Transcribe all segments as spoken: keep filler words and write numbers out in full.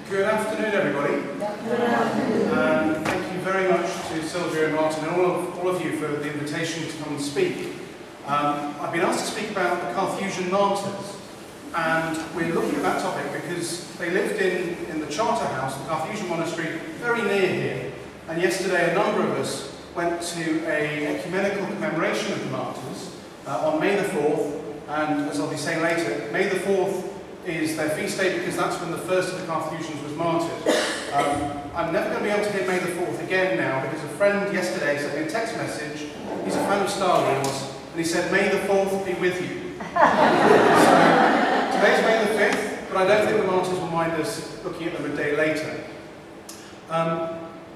Good afternoon, everybody. Good afternoon. And thank you very much to Sylvia and Martin and all of, all of you for the invitation to come and speak. Um, I've been asked to speak about the Carthusian martyrs, and we're looking at that topic because they lived in, in the Charter House, the Carthusian monastery, very near here. And yesterday a number of us went to an ecumenical commemoration of the martyrs uh, on May the fourth, and as I'll be saying later, May the fourth is their feast day because that's when the first of the Carthusians was martyred. Um, I'm never going to be able to hear May the fourth again now because a friend yesterday sent me a text message. He's a fan of Star Wars, and he said, "May the fourth be with you." So today's May the fifth, but I don't think the martyrs will mind us looking at them a day later. Um,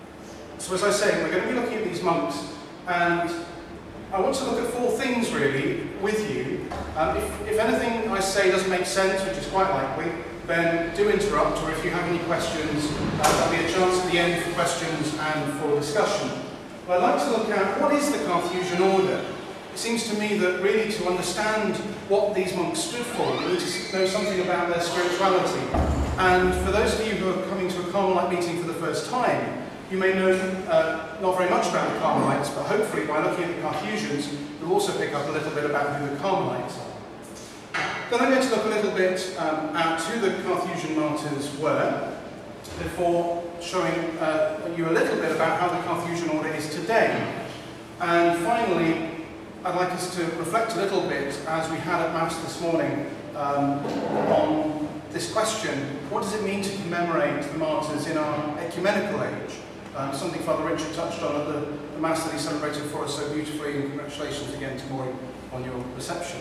so as I say, we're going to be looking at these monks, and I want to look at four things really with you. Um, if, if anything I say doesn't make sense, which is quite likely, then do interrupt, or if you have any questions, uh, there'll be a chance at the end for questions and for discussion. But I'd like to look at what is the Carthusian order. It seems to me that really to understand what these monks stood for, we need to know something about their spirituality. And for those of you who are coming to a Carmelite meeting for the first time, you may know uh, not very much about the Carmelites, but hopefully by looking at the Carthusians, you'll also pick up a little bit about who the Carmelites are. Then I'm going to look a little bit um, at who the Carthusian martyrs were, before showing uh, you a little bit about how the Carthusian order is today. And finally, I'd like us to reflect a little bit, as we had at Mass this morning, um, on this question: what does it mean to commemorate the martyrs in our ecumenical age? Um, something Father Richard touched on at the, the Mass that he celebrated for us so beautifully, and congratulations again to Maureen on your reception.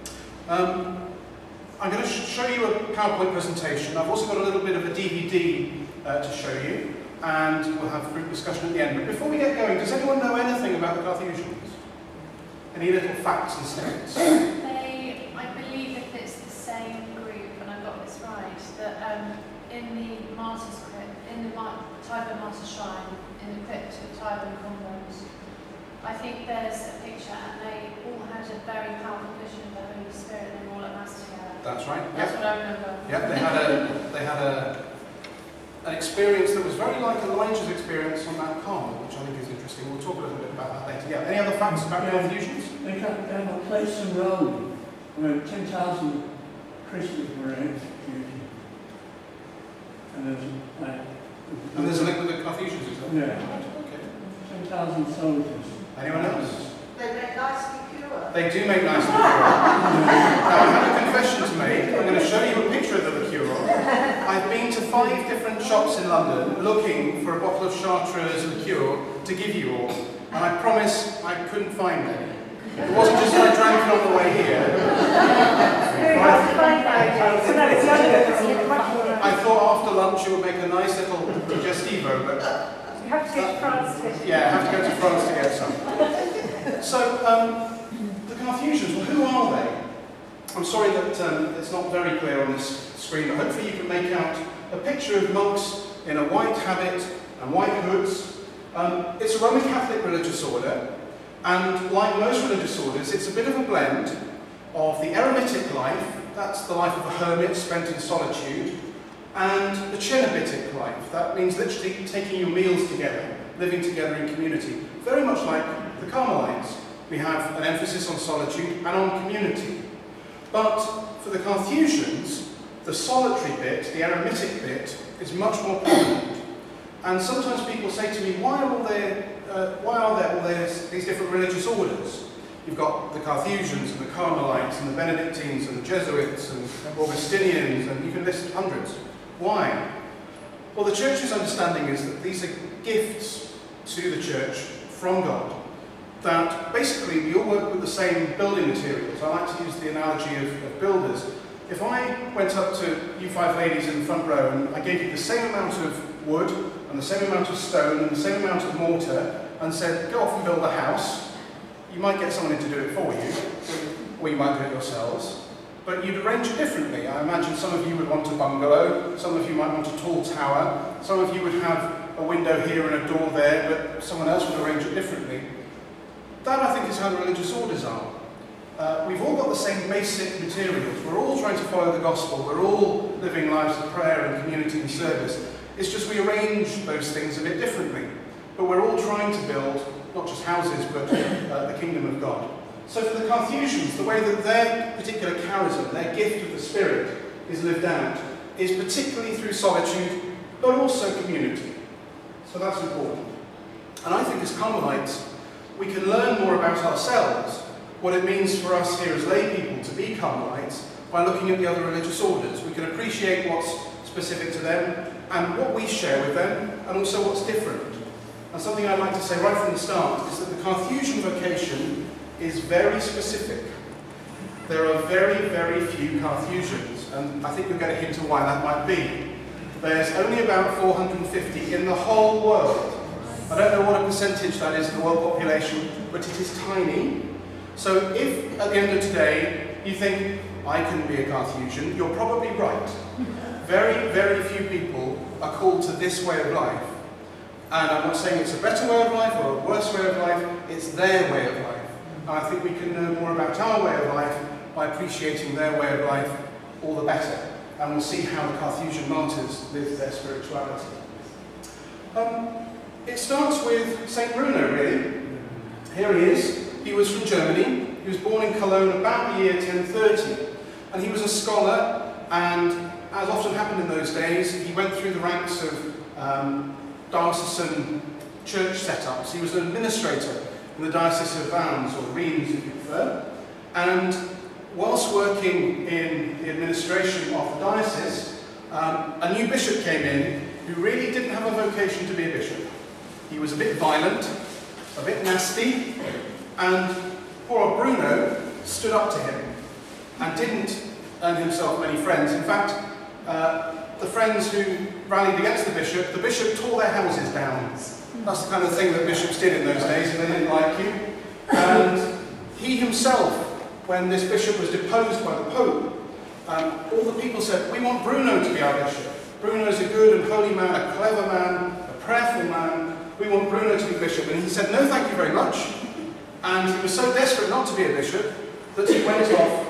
Um, I'm going to sh show you a PowerPoint presentation. I've also got a little bit of a D V D uh, to show you, and we'll have group discussion at the end. But before we get going, does anyone know anything about the Carthusians? Any little facts and stats? They, I believe if it's the same group, and I've got this right, that um, in the martyrs crypt, in the Mar Tyburn Martyrs Shrine, in the crypt of Tyburn Convent, I think there's a picture, and they all had a very powerful vision of the Holy Spirit, and they were all at Mass together. That's right. That's yep. what I remember. Yeah, they had a they had a an experience that was very like Elijah's experience on Mount Carmel, which I think is interesting. We'll talk a little bit about that later. Yeah. Any other facts about yeah. Carthusians? They got, they have a place in Rome where ten thousand Christians were executed. And there's, uh, and there's a link with the Carthusians, is there? Yeah. Okay. ten thousand soldiers. Anyone else? They make nice liqueur. They do make nice liqueur. Now, I have a confession to make. I'm going to show you a picture of the liqueur. I've been to five different shops in London looking for a bottle of Chartreuse liqueur to give you all, and I promise I couldn't find any. It wasn't just that I drank it on the way here. I thought after lunch it would make a nice little digestivo, but You have to go to France to get it. yeah, I have to go to France to get some. So, um, the Carthusians, well, who are they? I'm sorry that um, it's not very clear on this screen, but hopefully you can make out a picture of monks in a white habit and white hoods. Um, it's a Roman Catholic religious order, and like most religious orders, it's a bit of a blend of the eremitic life, that's the life of a hermit spent in solitude, and the cenobitic life. That means literally taking your meals together, living together in community. Very much like the Carmelites. We have an emphasis on solitude and on community. But for the Carthusians, the solitary bit, the eremitic bit, is much more prominent. And sometimes people say to me, why are, all there, uh, why are there all these, these different religious orders? You've got the Carthusians and the Carmelites and the Benedictines and the Jesuits and Augustinians, and you can list hundreds. Why? Well, the Church's understanding is that these are gifts to the Church from God. That basically we all work with the same building materials. I like to use the analogy of, of builders. If I went up to you five ladies in the front row and I gave you the same amount of wood and the same amount of stone and the same amount of mortar and said, go off and build a house, you might get someone in to do it for you, or you might do it yourselves. But you'd arrange it differently. I imagine some of you would want a bungalow, some of you might want a tall tower, some of you would have a window here and a door there, but someone else would arrange it differently. That, I think, is how the religious orders are. Uh, we've all got the same basic materials. We're all trying to follow the gospel. We're all living lives of prayer and community and service. It's just we arrange those things a bit differently. But we're all trying to build not just houses, but uh, the kingdom of God. So for the Carthusians, the way that their particular charism, their gift of the Spirit, is lived out, is particularly through solitude, but also community. So that's important. And I think as Carmelites, we can learn more about ourselves, what it means for us here as lay people to be Carmelites, by looking at the other religious orders. We can appreciate what's specific to them, and what we share with them, and also what's different. And something I'd like to say right from the start is that the Carthusian vocation is very specific. There are very, very few Carthusians, and I think you'll get a hint of why that might be. There's only about four hundred fifty in the whole world. I don't know what a percentage that is of the world population, but it is tiny. So if, at the end of today, you think, I can be a Carthusian, you're probably right. Very, very few people are called to this way of life. And I'm not saying it's a better way of life or a worse way of life, it's their way of life. And I think we can know more about our way of life by appreciating their way of life all the better. And we'll see how the Carthusian martyrs lived their spirituality. Um, it starts with Saint Bruno, really. Here he is. He was from Germany. He was born in Cologne about the year ten thirty. And he was a scholar, and as often happened in those days, he went through the ranks of um, diocesan church setups. He was an administrator in the Diocese of Vannes, or Reims if you prefer. And whilst working in the administration of the diocese, um, a new bishop came in who really didn't have a vocation to be a bishop. He was a bit violent, a bit nasty, and poor Bruno stood up to him and didn't earn himself many friends. In fact, uh, the friends who rallied against the bishop, the bishop tore their houses down. That's the kind of thing that bishops did in those days, and they didn't like you. And he himself, when this bishop was deposed by the Pope, um, all the people said, we want Bruno to be our bishop. Bruno's a good and holy man, a clever man, a prayerful man. We want Bruno to be bishop. And he said, no, thank you very much. And he was so desperate not to be a bishop that he went off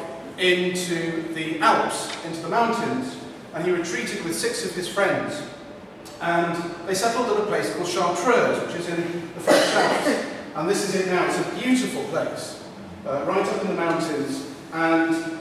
into the Alps, into the mountains, and he retreated with six of his friends. And they settled at a place called Chartreuse, which is in the French Alps. And this is it now. It's a beautiful place, uh, right up in the mountains. And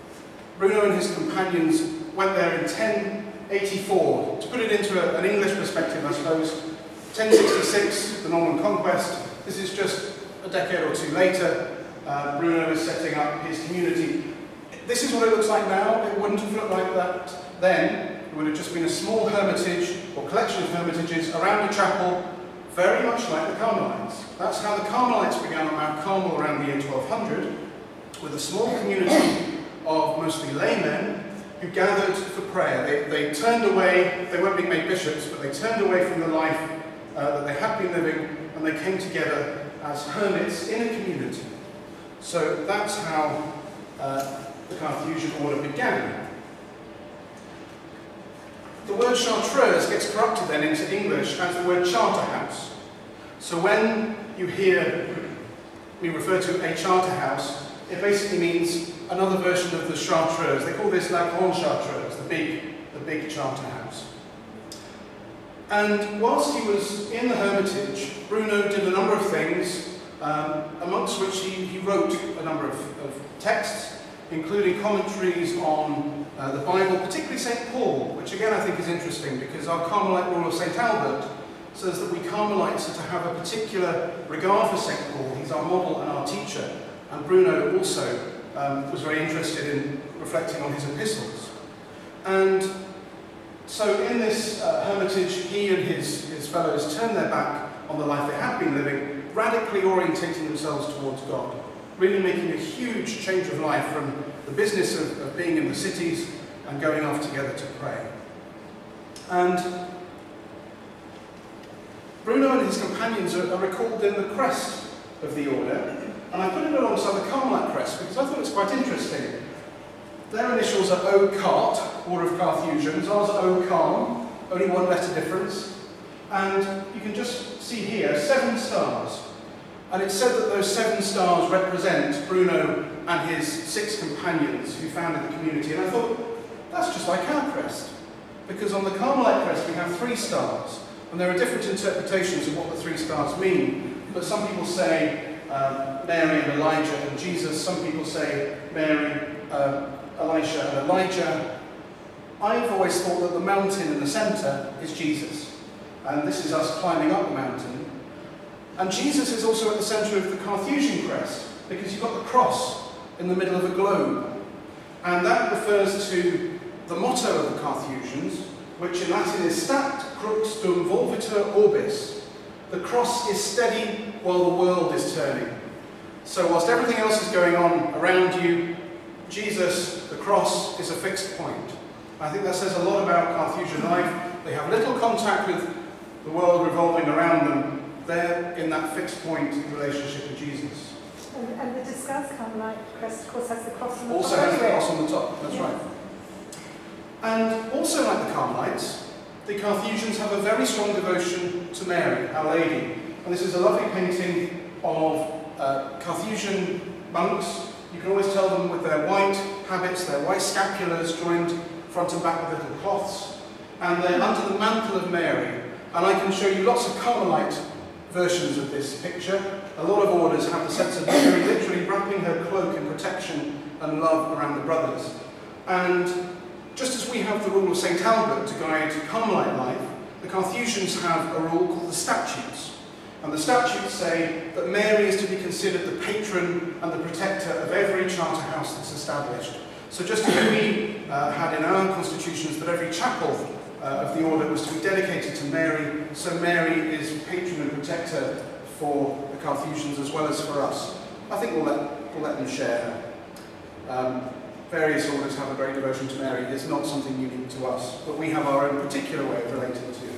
Bruno and his companions went there in ten eighty-four. To put it into a, an English perspective, I suppose, ten sixty-six, the Norman Conquest. This is just a decade or two later. Uh, Bruno is setting up his community. This is what it looks like now. It wouldn't have looked like that then. It would have just been a small hermitage or collection of hermitages around a chapel, very much like the Carmelites. That's how the Carmelites began on Mount Carmel around the year twelve hundred, with a small community of mostly laymen who gathered for prayer. They, they turned away, they weren't being made bishops, but they turned away from the life uh, that they had been living, and they came together as hermits in a community. So that's how uh, the Carthusian order began. The word Chartreuse gets corrupted then into English as the word charter house. So when you hear we refer to a charter house, it basically means another version of the Chartreuse. They call this La Grande Chartreuse, the big, the big charter house. And whilst he was in the hermitage, Bruno did a number of things, um, amongst which he, he wrote a number of, of texts, including commentaries on uh, the Bible, particularly Saint Paul, which again I think is interesting because our Carmelite rule of Saint Albert says that we Carmelites are to have a particular regard for Saint Paul. He's our model and our teacher. And Bruno also um, was very interested in reflecting on his epistles. And so in this uh, hermitage, he and his, his fellows turned their back on the life they had been living, radically orientating themselves towards God, really making a huge change of life from the business of, of being in the cities and going off together to pray. And Bruno and his companions are, are recalled in the crest of the order, and I put it alongside the Carmelite crest because I thought it's quite interesting. Their initials are O Cart, Order of Carthusians, ours are O Carm, only one letter difference, and you can just see here seven stars. And it's said that those seven stars represent Bruno and his six companions who founded the community. And I thought, that's just like our crest. because on the Carmelite crest we have three stars, and there are different interpretations of what the three stars mean, but some people say um, Mary and Elijah and Jesus, some people say Mary, uh, Elisha and Elijah. I've always thought that the mountain in the centre is Jesus, and this is us climbing up the mountain. And Jesus is also at the centre of the Carthusian crest, because you've got the cross in the middle of a globe. And that refers to the motto of the Carthusians, which in Latin is Stat crux dum volvitur orbis. The cross is steady while the world is turning. So whilst everything else is going on around you, Jesus, the cross, is a fixed point. I think that says a lot about Carthusian life. They have little contact with the world revolving around them. They're in that fixed point in relationship with Jesus. And, and the disguised Carmelite crest, of course, has the cross on the Also top. has the cross on the top, that's yes. right. And also like the Carmelites, the Carthusians have a very strong devotion to Mary, Our Lady. And this is a lovely painting of uh, Carthusian monks. You can always tell them with their white habits, their white scapulars joined front and back with little cloths. And they're under the mantle of Mary. And I can show you lots of Carmelite versions of this picture. A lot of orders have the sense of Mary literally wrapping her cloak in protection and love around the brothers. And just as we have the rule of Saint Albert to guide Carmelite life, the Carthusians have a rule called the Statutes. And the statutes say that Mary is to be considered the patron and the protector of every charter house that's established. So just as we uh, had in our constitutions that every chapel uh, of the order was to be dedicated to Mary, so Mary is patron and protector for the Carthusians as well as for us. I think we'll let, we'll let them share her. Um, various orders have a great devotion to Mary. It's not something unique to us, but we have our own particular way of relating to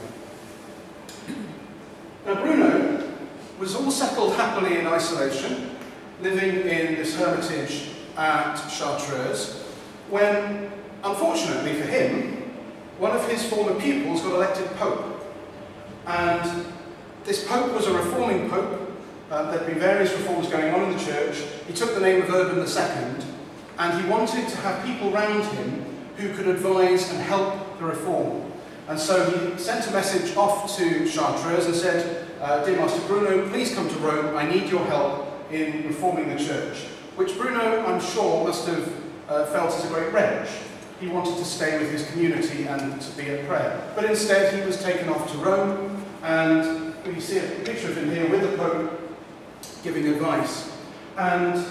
her. Now Bruno was all settled happily in isolation, living in this hermitage at Chartreuse, when, unfortunately for him, one of his former pupils got elected Pope. And this Pope was a reforming Pope. Uh, there'd been various reforms going on in the church. He took the name of Urban the Second, and he wanted to have people round him who could advise and help the reform. And so he sent a message off to Chartreuse and said, uh, Dear Master Bruno, please come to Rome. I need your help in reforming the church. Which Bruno, I'm sure, must have uh, felt as a great wrench. He wanted to stay with his community and to be at prayer. But instead, he was taken off to Rome, and we see a picture of him here with the Pope giving advice. And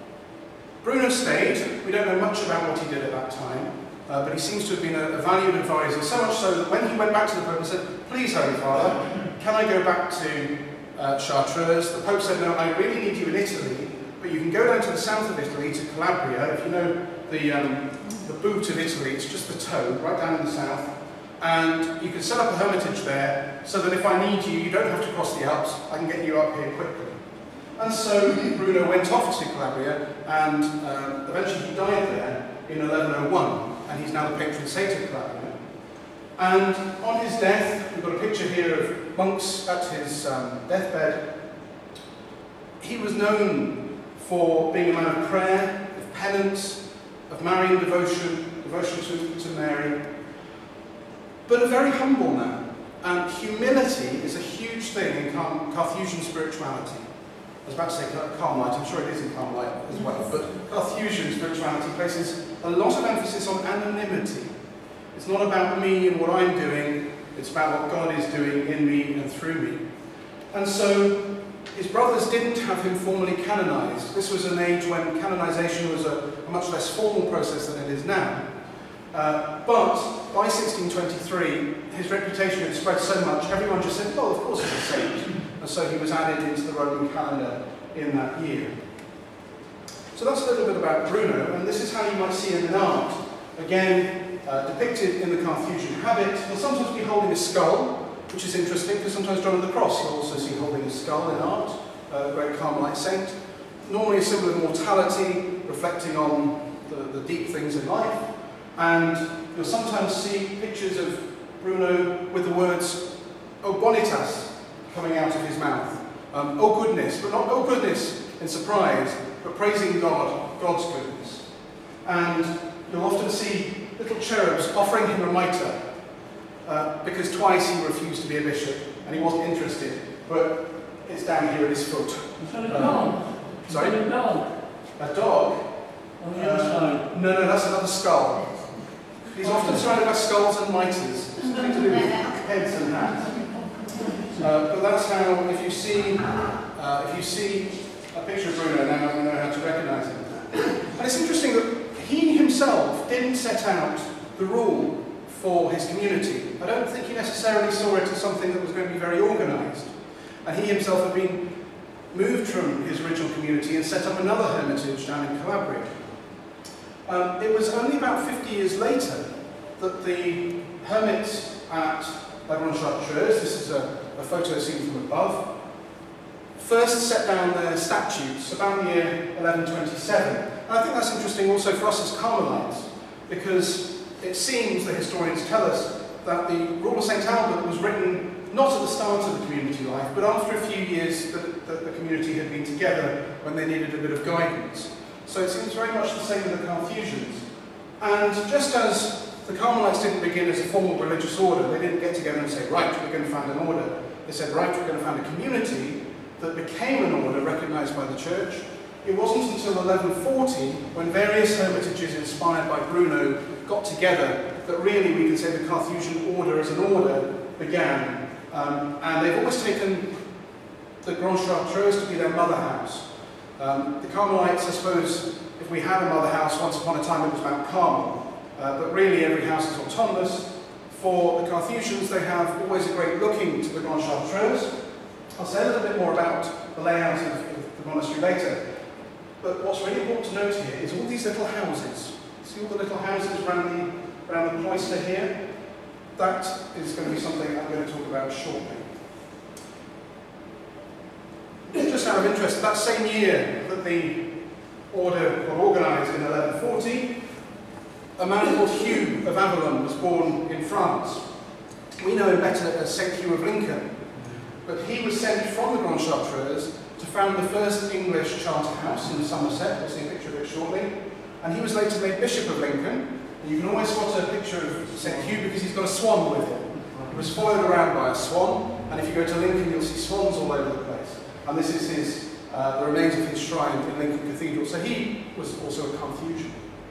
Bruno stayed. We don't know much about what he did at that time, uh, but he seems to have been a, a valued advisor, so much so that when he went back to the Pope and said, please, Holy Father, can I go back to uh, Chartreuse? The Pope said, no, I really need you in Italy, but you can go down to the south of Italy, to Calabria. If you know the, um, the boot of Italy, it's just the toe, right down in the south. And you can set up a hermitage there, so that if I need you, you don't have to cross the Alps, I can get you up here quickly. And so Bruno went off to Calabria, and uh, eventually he died there in eleven oh one, and he's now the patron saint of Calabria. And on his death, we've got a picture here of monks at his um, deathbed. He was known for being a man of prayer, of penance, of Marian devotion, devotion to, to Mary, but a very humble man. And humility is a huge thing in Car Carthusian spirituality. I was about to say Carmelite, I'm sure it is in Carmelite as well, but Carthusian spirituality places a lot of emphasis on anonymity. It's not about me and what I'm doing, it's about what God is doing in me and through me. And so his brothers didn't have him formally canonized. This was an age when canonization was a, a much less formal process than it is now. Uh, but by sixteen twenty-three, his reputation had spread so much, everyone just said, well, of course he's a saint. And so he was added into the Roman calendar in that year. So that's a little bit about Bruno, and this is how you might see him in art. Again, uh, depicted in the Carthusian habit. He'll sometimes be holding a skull, which is interesting, because sometimes John of the Cross you'll also see holding a skull in art, uh, a great Carmelite saint. Normally a symbol of mortality, reflecting on the, the deep things in life. And you'll sometimes see pictures of Bruno with the words, O bonitas, coming out of his mouth. Um, oh goodness, but not oh goodness in surprise, but praising God, God's goodness. And you'll often see little cherubs offering him a mitre uh, because twice he refused to be a bishop and he wasn't interested, but it's down here at his foot. Is that a dog? Sorry? Is that a dog? A dog? On the other Uh, side. No, no, that's another skull. He's often surrounded by skulls and mitres, something to do with heads and hats. Uh, but that's how, if you see, uh, if you see a picture of Bruno, now you know how to recognise him. And it's interesting that he himself didn't set out the rule for his community. I don't think he necessarily saw it as something that was going to be very organised. And he himself had been moved from his original community and set up another hermitage down in Calabria. Um, it was only about fifty years later that the hermits at La Grande-Chartreuse, this is a, a photo seen from above, first set down their statutes about the year eleven twenty-seven. And I think that's interesting also for us as Carmelites, because it seems, the historians tell us, that the Rule of Saint Albert was written not at the start of the community life, but after a few years that, that the community had been together when they needed a bit of guidance. So it seems very much the same with the Carthusians. And just as the Carmelites didn't begin as a formal religious order, they didn't get together and say, right, we're going to found an order. They said, right, we're going to found a community that became an order recognised by the church. It wasn't until eleven forty, when various hermitages inspired by Bruno got together, that really we can say the Carthusian order as an order began. Um, and they've always taken the Grande-Chartreuse to be their mother house. Um, the Carmelites, I suppose, if we had a mother house, once upon a time it was Mount Carmel, uh, but really every house is autonomous. For the Carthusians, they have always a great looking to the Grande-Chartreuse. I'll say a little bit more about the layout of, of the monastery later. But what's really important to note here is all these little houses. See all the little houses around the, around the cloister here? That is going to be something I'm going to talk about shortly. Just out of interest, that same year that the order got organised in eleven forty, a man called Hugh of Avalon was born in France. We know him better as Saint Hugh of Lincoln, but he was sent from the Grande-Chartreuse to found the first English charter house in Somerset. We'll see a picture of it shortly. And he was later made Bishop of Lincoln. And you can always spot a picture of Saint Hugh because he's got a swan with him. He was followed around by a swan, and if you go to Lincoln, you'll see swans all over the place. And this is his, uh, the remains of his shrine in Lincoln Cathedral. So he was also a Carthusian.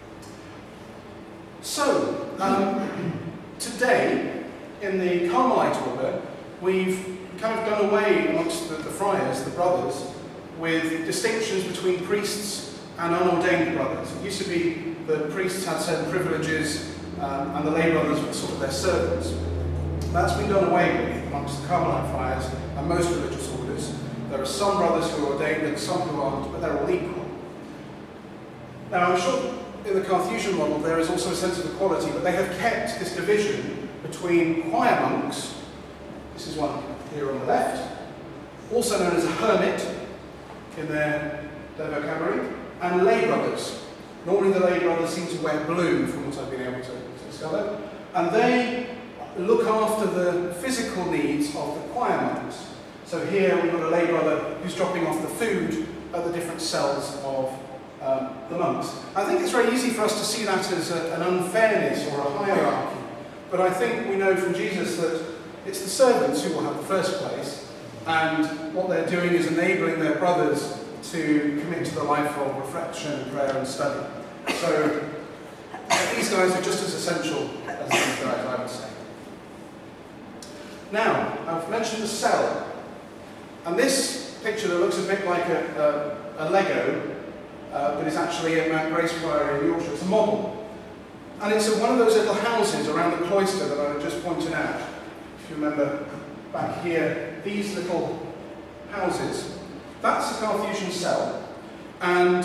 So, um, today, in the Carmelite order, we've kind of done away amongst the, the friars, the brothers, with distinctions between priests and unordained brothers. It used to be that priests had certain privileges um, and the lay brothers were sort of their servants. That's been done away with amongst the Carmelite friars and most religious orders. There are some brothers who are ordained and some who aren't, but they're all equal. Now, I'm sure in the Carthusian model there is also a sense of equality, but they have kept this division between choir monks, this is one here on the left, also known as a hermit in their, their vocabulary, and lay brothers. Normally the lay brothers seem to wear blue, from what I've been able to, to discover, and they look after the physical needs of the choir monks. So here we've got a lay brother who's dropping off the food at the different cells of um, the monks. I think it's very easy for us to see that as a, an unfairness or a hierarchy, but I think we know from Jesus that it's the servants who will have the first place, and what they're doing is enabling their brothers to commit to the life of reflection, prayer and study. So these guys are just as essential as these guys, I would say. Now, I've mentioned the cell, and this picture that looks a bit like a, a, a Lego, uh, but is actually at Mount Grace Priory in Yorkshire. It's a model, and it's one of those little houses around the cloister that I just pointed out. If you remember back here, these little houses, that's a Carthusian cell, and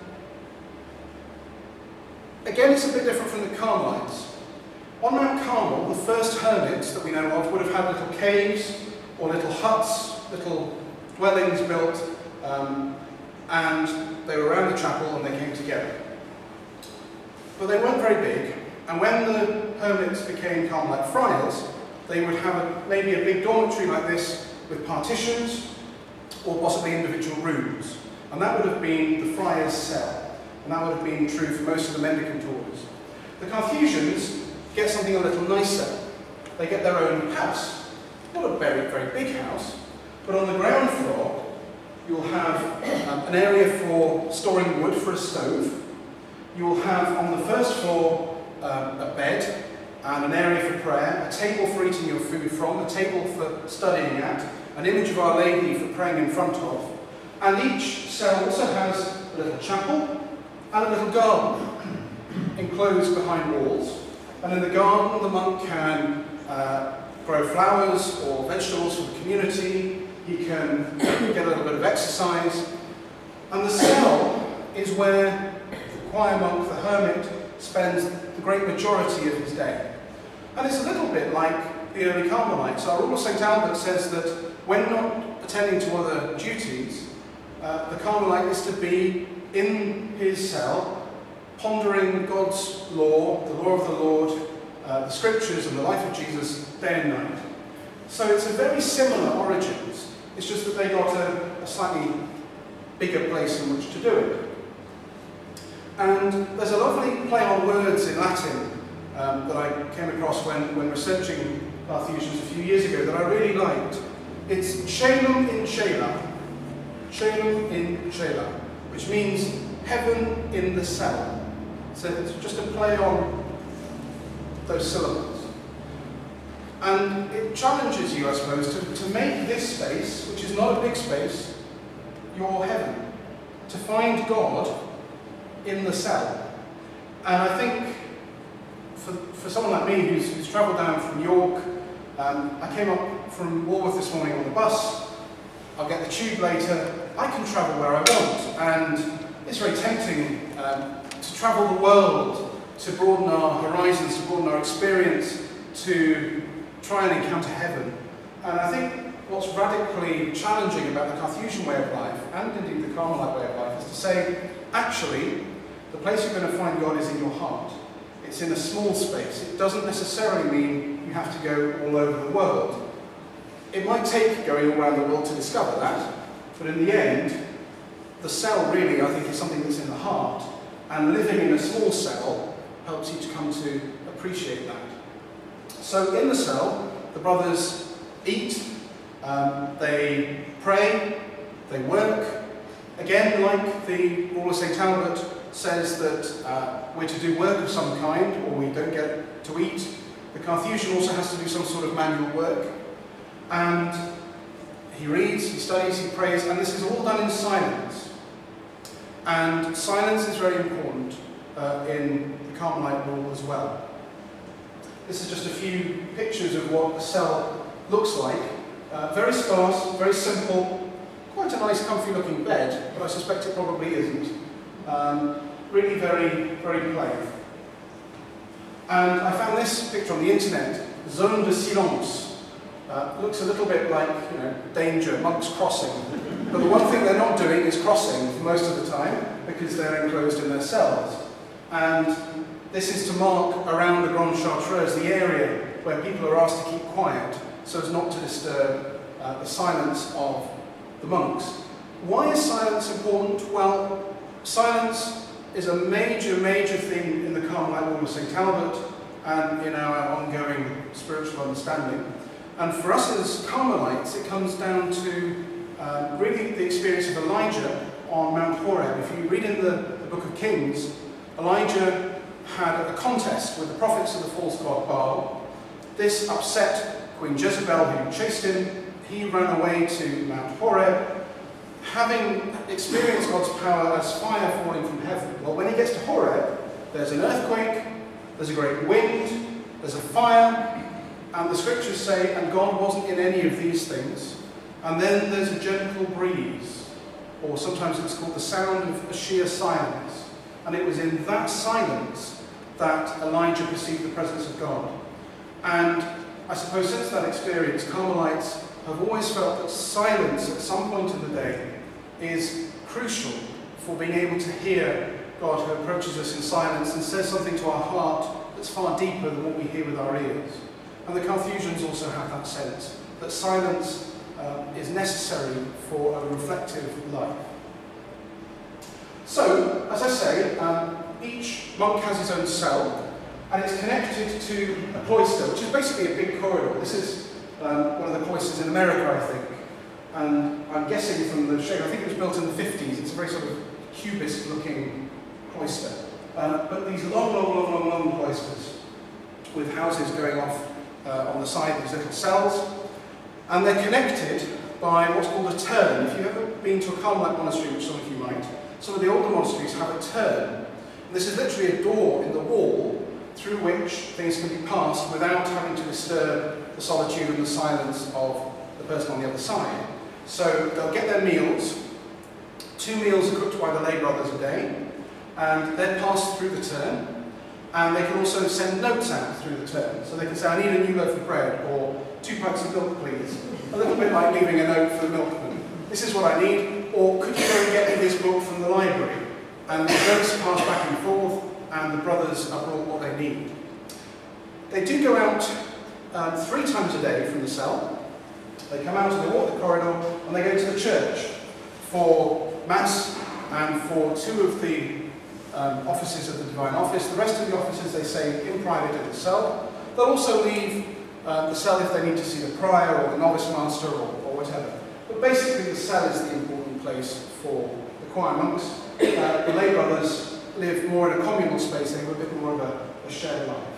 again it's a bit different from the Carmelites. On Mount Carmel, the first hermits that we know of would have had little caves or little huts, little dwellings built, um, and they were around the chapel and they came together. But they weren't very big, and when the hermits became Carmelite friars, they would have a, maybe a big dormitory like this with partitions or possibly individual rooms. And that would have been the friar's cell, and that would have been true for most of the mendicant orders. The Carthusians get something a little nicer. they get their own house. Not a very, very big house, but on the ground floor, you'll have um, an area for storing wood for a stove. You'll have on the first floor um, a bed and an area for prayer, a table for eating your food from, a table for studying at, an image of Our Lady for praying in front of. And each cell also has a little chapel and a little garden enclosed behind walls. And in the garden, the monk can uh, grow flowers or vegetables for the community. He can get a little bit of exercise. And the cell is where the choir monk, the hermit, spends the great majority of his day. And it's a little bit like the early Carmelites. Our Rule of Saint Albert says that when not attending to other duties, uh, the Carmelite is to be in his cell, pondering God's law, the law of the Lord, uh, the scriptures and the life of Jesus day and night. So it's a very similar origins. It's just that they got a, a slightly bigger place in which to do it. And there's a lovely play on words in Latin um, that I came across when, when researching Carthusians a few years ago that I really liked. It's caelum in caela, caelum in caela, which means heaven in the cell. So it's just a play on those syllables. And it challenges you, I suppose, to, to make this space, which is not a big space, your heaven. To find God in the cell. And I think for, for someone like me who's, who's travelled down from York, um, I came up from Walworth this morning on the bus, I'll get the tube later, I can travel where I want. And it's very tempting um, to travel the world, to broaden our horizons, to broaden our experience, to try and encounter heaven. And I think what's radically challenging about the Carthusian way of life, and indeed the Carmelite way of life, is to say, actually, the place you're going to find God is in your heart. It's in a small space. It doesn't necessarily mean you have to go all over the world. It might take going all around the world to discover that, but in the end, the cell really, I think, is something that's in the heart, and living in a small cell helps you to come to appreciate that. So in the cell, the brothers eat, um, they pray, they work. Again, like the Rule of Saint Albert says that uh, we're to do work of some kind, or we don't get to eat. The Carthusian also has to do some sort of manual work. And he reads, he studies, he prays, and this is all done in silence. And silence is very important uh, in the Carmelite rule as well. This is just a few pictures of what a cell looks like. Uh, very sparse, very simple, quite a nice comfy looking bed, but I suspect it probably isn't. Um, really very, very plain. And I found this picture on the internet, zone de silence. Uh, looks a little bit like, you know, danger, monks crossing. But the one thing they're not doing is crossing for most of the time, because they're enclosed in their cells. And this is to mark around the Grande Chartreuse, the area where people are asked to keep quiet, so as not to disturb uh, the silence of the monks. Why is silence important? Well, silence is a major, major theme in the Carmelite Rule of Saint Albert and in our ongoing spiritual understanding. And for us as Carmelites, it comes down to uh, really the experience of Elijah on Mount Horeb. If you read in the, the book of Kings, Elijah had a contest with the prophets of the false god Baal. This upset Queen Jezebel, who chased him. He ran away to Mount Horeb, having experienced God's power as fire falling from heaven. Well, when he gets to Horeb, there's an earthquake, there's a great wind, there's a fire, and the scriptures say, and God wasn't in any of these things. And then there's a gentle breeze, or sometimes it's called the sound of a sheer silence. And it was in that silence that Elijah perceived the presence of God. And I suppose since that experience, Carmelites have always felt that silence at some point in the day is crucial for being able to hear God, who approaches us in silence and says something to our heart that's far deeper than what we hear with our ears. And the Carthusians also have that sense, that silence uh, is necessary for a reflective life. So, as I say, um, each monk has his own cell, and it's connected to a cloister, which is basically a big corridor. This is um, one of the cloisters in America, I think, and I'm guessing from the shape, I think it was built in the fifties. It's a very sort of cubist-looking cloister. Um, but these long, long, long, long, long cloisters with houses going off uh, on the side, these little cells, and they're connected by what's called a turn. If you've ever been to a Carmelite monastery, which some of you might, some of the older monasteries have a turn. And this is literally a door in the wall through which things can be passed without having to disturb the solitude and the silence of the person on the other side. So they'll get their meals. Two meals are cooked by the lay brothers a day, and they're passed through the turn. And they can also send notes out through the turn. So they can say, I need a new loaf of bread, or two pints of milk, please. A little bit like leaving a note for the milkman. This is what I need, or could you go and get me this book from the library? And the notes pass back and forth, and the brothers are brought what they need. They do go out um, three times a day from the cell. They come out and they walk the corridor, and they go to the church for Mass and for two of the Um, offices of the Divine Office. The rest of the offices they say in private at the cell. They'll also leave uh, the cell if they need to see the prior or the novice master or, or whatever. But basically the cell is the important place for the choir monks. Uh, the lay brothers live more in a communal space, they have a bit more of a, a shared life.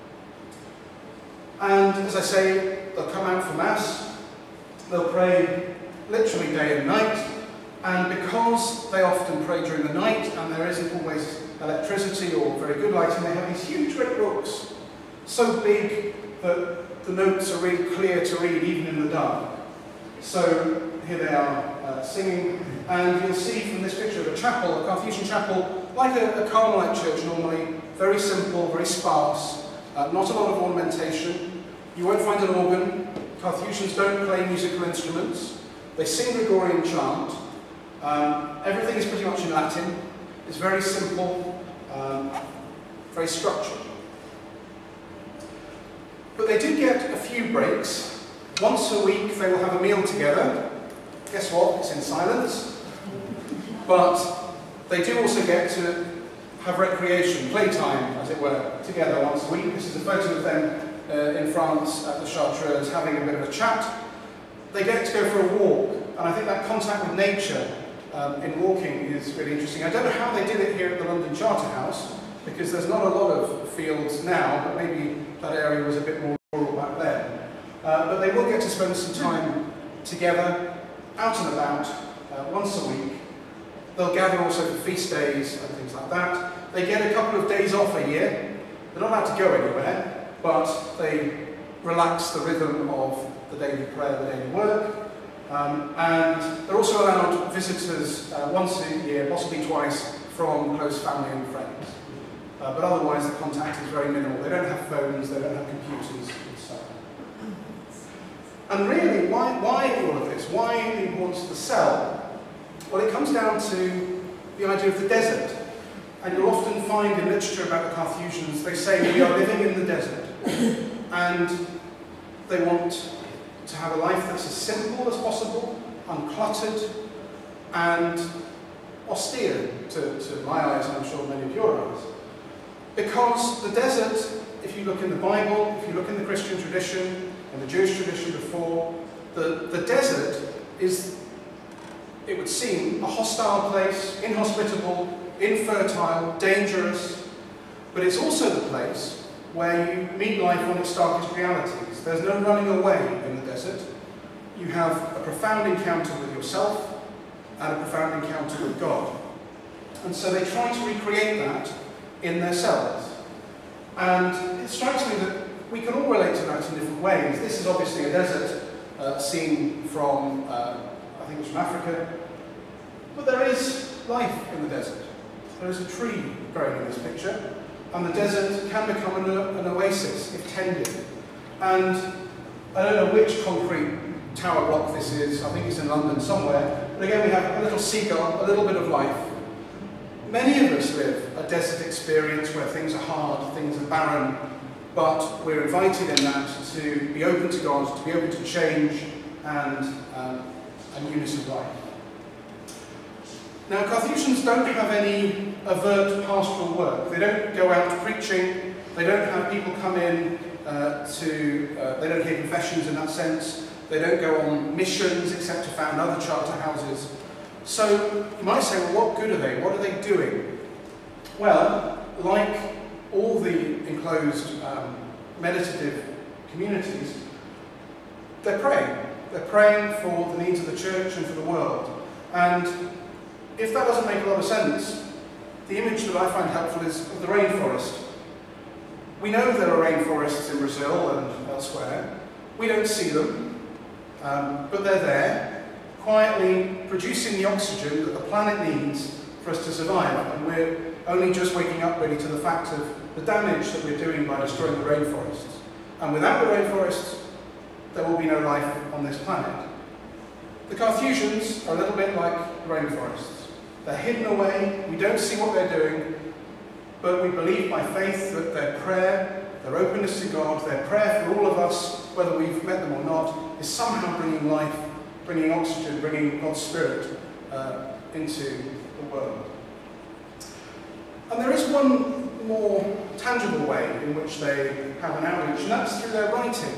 And as I say, they'll come out for Mass, they'll pray literally day and night. And because they often pray during the night and there isn't always electricity or very good lighting, they have these huge red books, so big that the notes are really clear to read even in the dark. So here they are uh, singing, and you'll see from this picture of a chapel, a Carthusian chapel, like a, a Carmelite church normally, very simple, very sparse, uh, not a lot of ornamentation. You won't find an organ. Carthusians don't play musical instruments. They sing Gregorian chant. Um, everything is pretty much in Latin. It's very simple, um, very structured. But they do get a few breaks. Once a week they will have a meal together. Guess what? It's in silence. But they do also get to have recreation, playtime, as it were, together once a week. This is a photo of them uh, in France at the Chartreuse having a bit of a chat. They get to go for a walk, and I think that contact with nature Um, in walking is really interesting. I don't know how they did it here at the London Charterhouse, because there's not a lot of fields now, but maybe that area was a bit more rural back then. Uh, but they will get to spend some time together, out and about, uh, once a week. They'll gather also for feast days and things like that. They get a couple of days off a year. They're not allowed to go anywhere, but they relax the rhythm of the daily prayer, the daily work. Um, and they're also allowed visitors uh, once a year, possibly twice, from close family and friends. Uh, but otherwise the contact is very minimal. They don't have phones, they don't have computers, and so on. And really, why, why all of this? Why the importance of the cell? Well, it comes down to the idea of the desert. And you'll often find in literature about the Carthusians, they say we are living in the desert. And they want to have a life that's as simple as possible, uncluttered, and austere to, to my eyes, and I'm sure many of your eyes. Because the desert, if you look in the Bible, if you look in the Christian tradition, and the Jewish tradition before, the, the desert is, it would seem, a hostile place, inhospitable, infertile, dangerous, but it's also the place where you meet life on its darkest realities. There's no running away in the desert. You have a profound encounter with yourself and a profound encounter with God. And so they try to recreate that in their cells. And it strikes me that we can all relate to that in different ways. This is obviously a desert uh, scene from, uh, I think it's from Africa. But there is life in the desert. There is a tree growing in this picture. And the desert can become an, an oasis if tended. And I don't know which concrete tower block this is, I think it's in London somewhere, but again we have a little seagull, a little bit of life. Many of us live a desert experience where things are hard, things are barren, but we're invited in that to be open to God, to be open to change and um, a newness of life. Now, Carthusians don't have any overt pastoral work. They don't go out preaching. They don't have people come in uh, to, uh, they don't hear confessions in that sense. They don't go on missions except to found other charter houses. So you might say, well, what good are they? What are they doing? Well, like all the enclosed um, meditative communities, they're praying. They're praying for the needs of the church and for the world. And if that doesn't make a lot of sense, the image that I find helpful is of the rainforest. We know there are rainforests in Brazil and elsewhere. We don't see them, um, but they're there, quietly producing the oxygen that the planet needs for us to survive. And we're only just waking up really to the fact of the damage that we're doing by destroying the rainforests. And without the rainforests, there will be no life on this planet. The Carthusians are a little bit like rainforests. They're hidden away, we don't see what they're doing, but we believe by faith that their prayer, their openness to God, their prayer for all of us, whether we've met them or not, is somehow bringing life, bringing oxygen, bringing God's Spirit uh, into the world. And there is one more tangible way in which they have an outreach, and that's through their writing.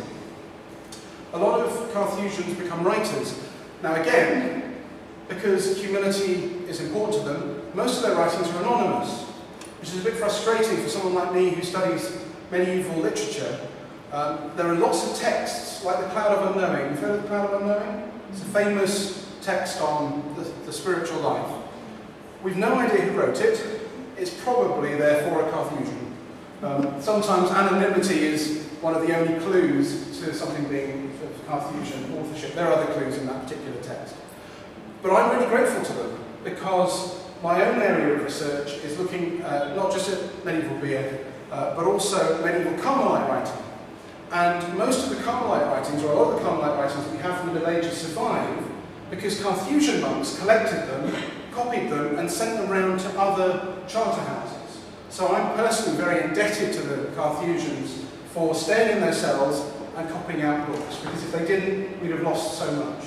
A lot of Carthusians become writers. Now again, because humility is important to them, most of their writings are anonymous, which is a bit frustrating for someone like me who studies medieval literature. Um, there are lots of texts, like the Cloud of Unknowing. You've heard of the Cloud of Unknowing? It's a famous text on the, the spiritual life. We've no idea who wrote it. It's probably, therefore, a Carthusian. Um, sometimes anonymity is one of the only clues to something being of Carthusian authorship. There are other clues in that particular text. But I'm really grateful to them, because my own area of research is looking uh, not just at medieval beer, uh, but also medieval Carmelite writing. And most of the Carmelite writings, or a lot of the Carmelite writings that we have from the Middle Ages, survive because Carthusian monks collected them, copied them, and sent them round to other charter houses. So I'm personally very indebted to the Carthusians for staying in their cells and copying out books, because if they didn't, we'd have lost so much.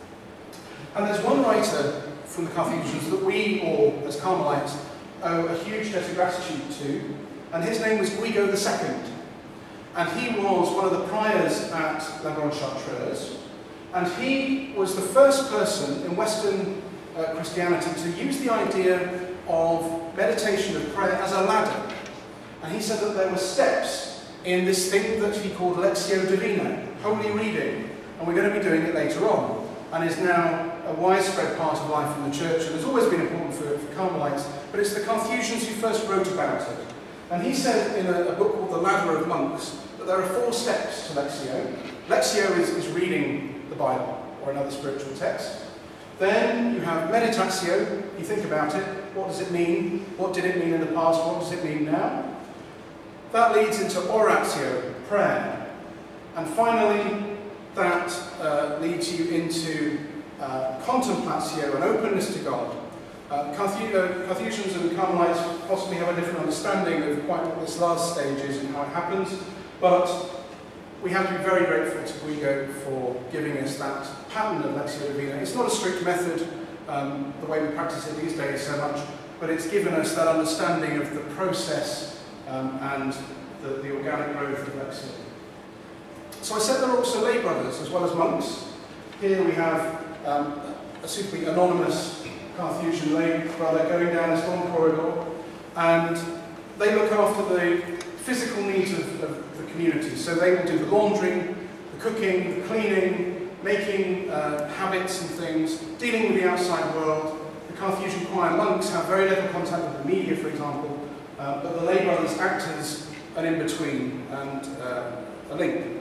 And there's one writer from the Carthusians that we, all as Carmelites, owe a huge debt of gratitude to, and his name was Guido the Second. And he was one of the priors at La Grande Chartreuse, and he was the first person in Western uh, Christianity to use the idea of meditation of prayer as a ladder. And he said that there were steps in this thing that he called Lectio Divina, holy reading, and we're going to be doing it later on, and is now a widespread part of life in the church, and has always been important for, for Carmelites, but it's the Carthusians who first wrote about it. And he said in a, a book called The Ladder of Monks that there are four steps to Lectio. Lectio is, is reading the Bible or another spiritual text. Then you have meditatio, you think about it, what does it mean? What did it mean in the past? What does it mean now? That leads into oratio, prayer. And finally, that uh, leads you into uh, contemplatio, an openness to God. Uh, Carthusians and Carmelites possibly have a different understanding of quite what this last stage is and how it happens, but we have to be very grateful to Guido for giving us that pattern of Lectio Divina. It's not a strict method, um, the way we practice it these days so much, but it's given us that understanding of the process um, and the, the organic growth of Lectio. So I said there are also lay brothers as well as monks. Here we have um, a superly anonymous Carthusian lay brother going down this long corridor, and they look after the physical needs of, of the community. So they will do the laundering, the cooking, the cleaning, making uh, habits and things, dealing with the outside world. The Carthusian choir monks have very little contact with the media, for example, uh, but the lay brothers act as an in-between and uh, a link.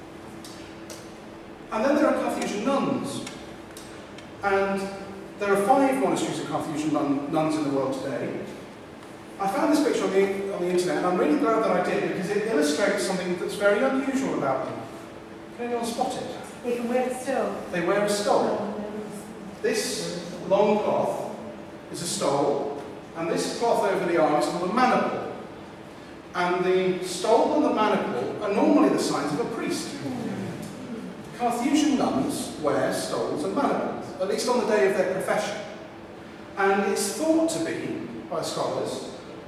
And then there are Carthusian nuns. And there are five monasteries of Carthusian nun nuns in the world today. I found this picture on the, on the internet, and I'm really glad that I did, because it illustrates something that's very unusual about them. Can anyone spot it? They can wear a stole. They wear a stole. This long cloth is a stole, and this cloth over the arm is called a maniple. And the stole and the maniple are normally the signs of a priest. Carthusian nuns wear stoles and maniples, at least on the day of their profession. And it's thought to be, by scholars,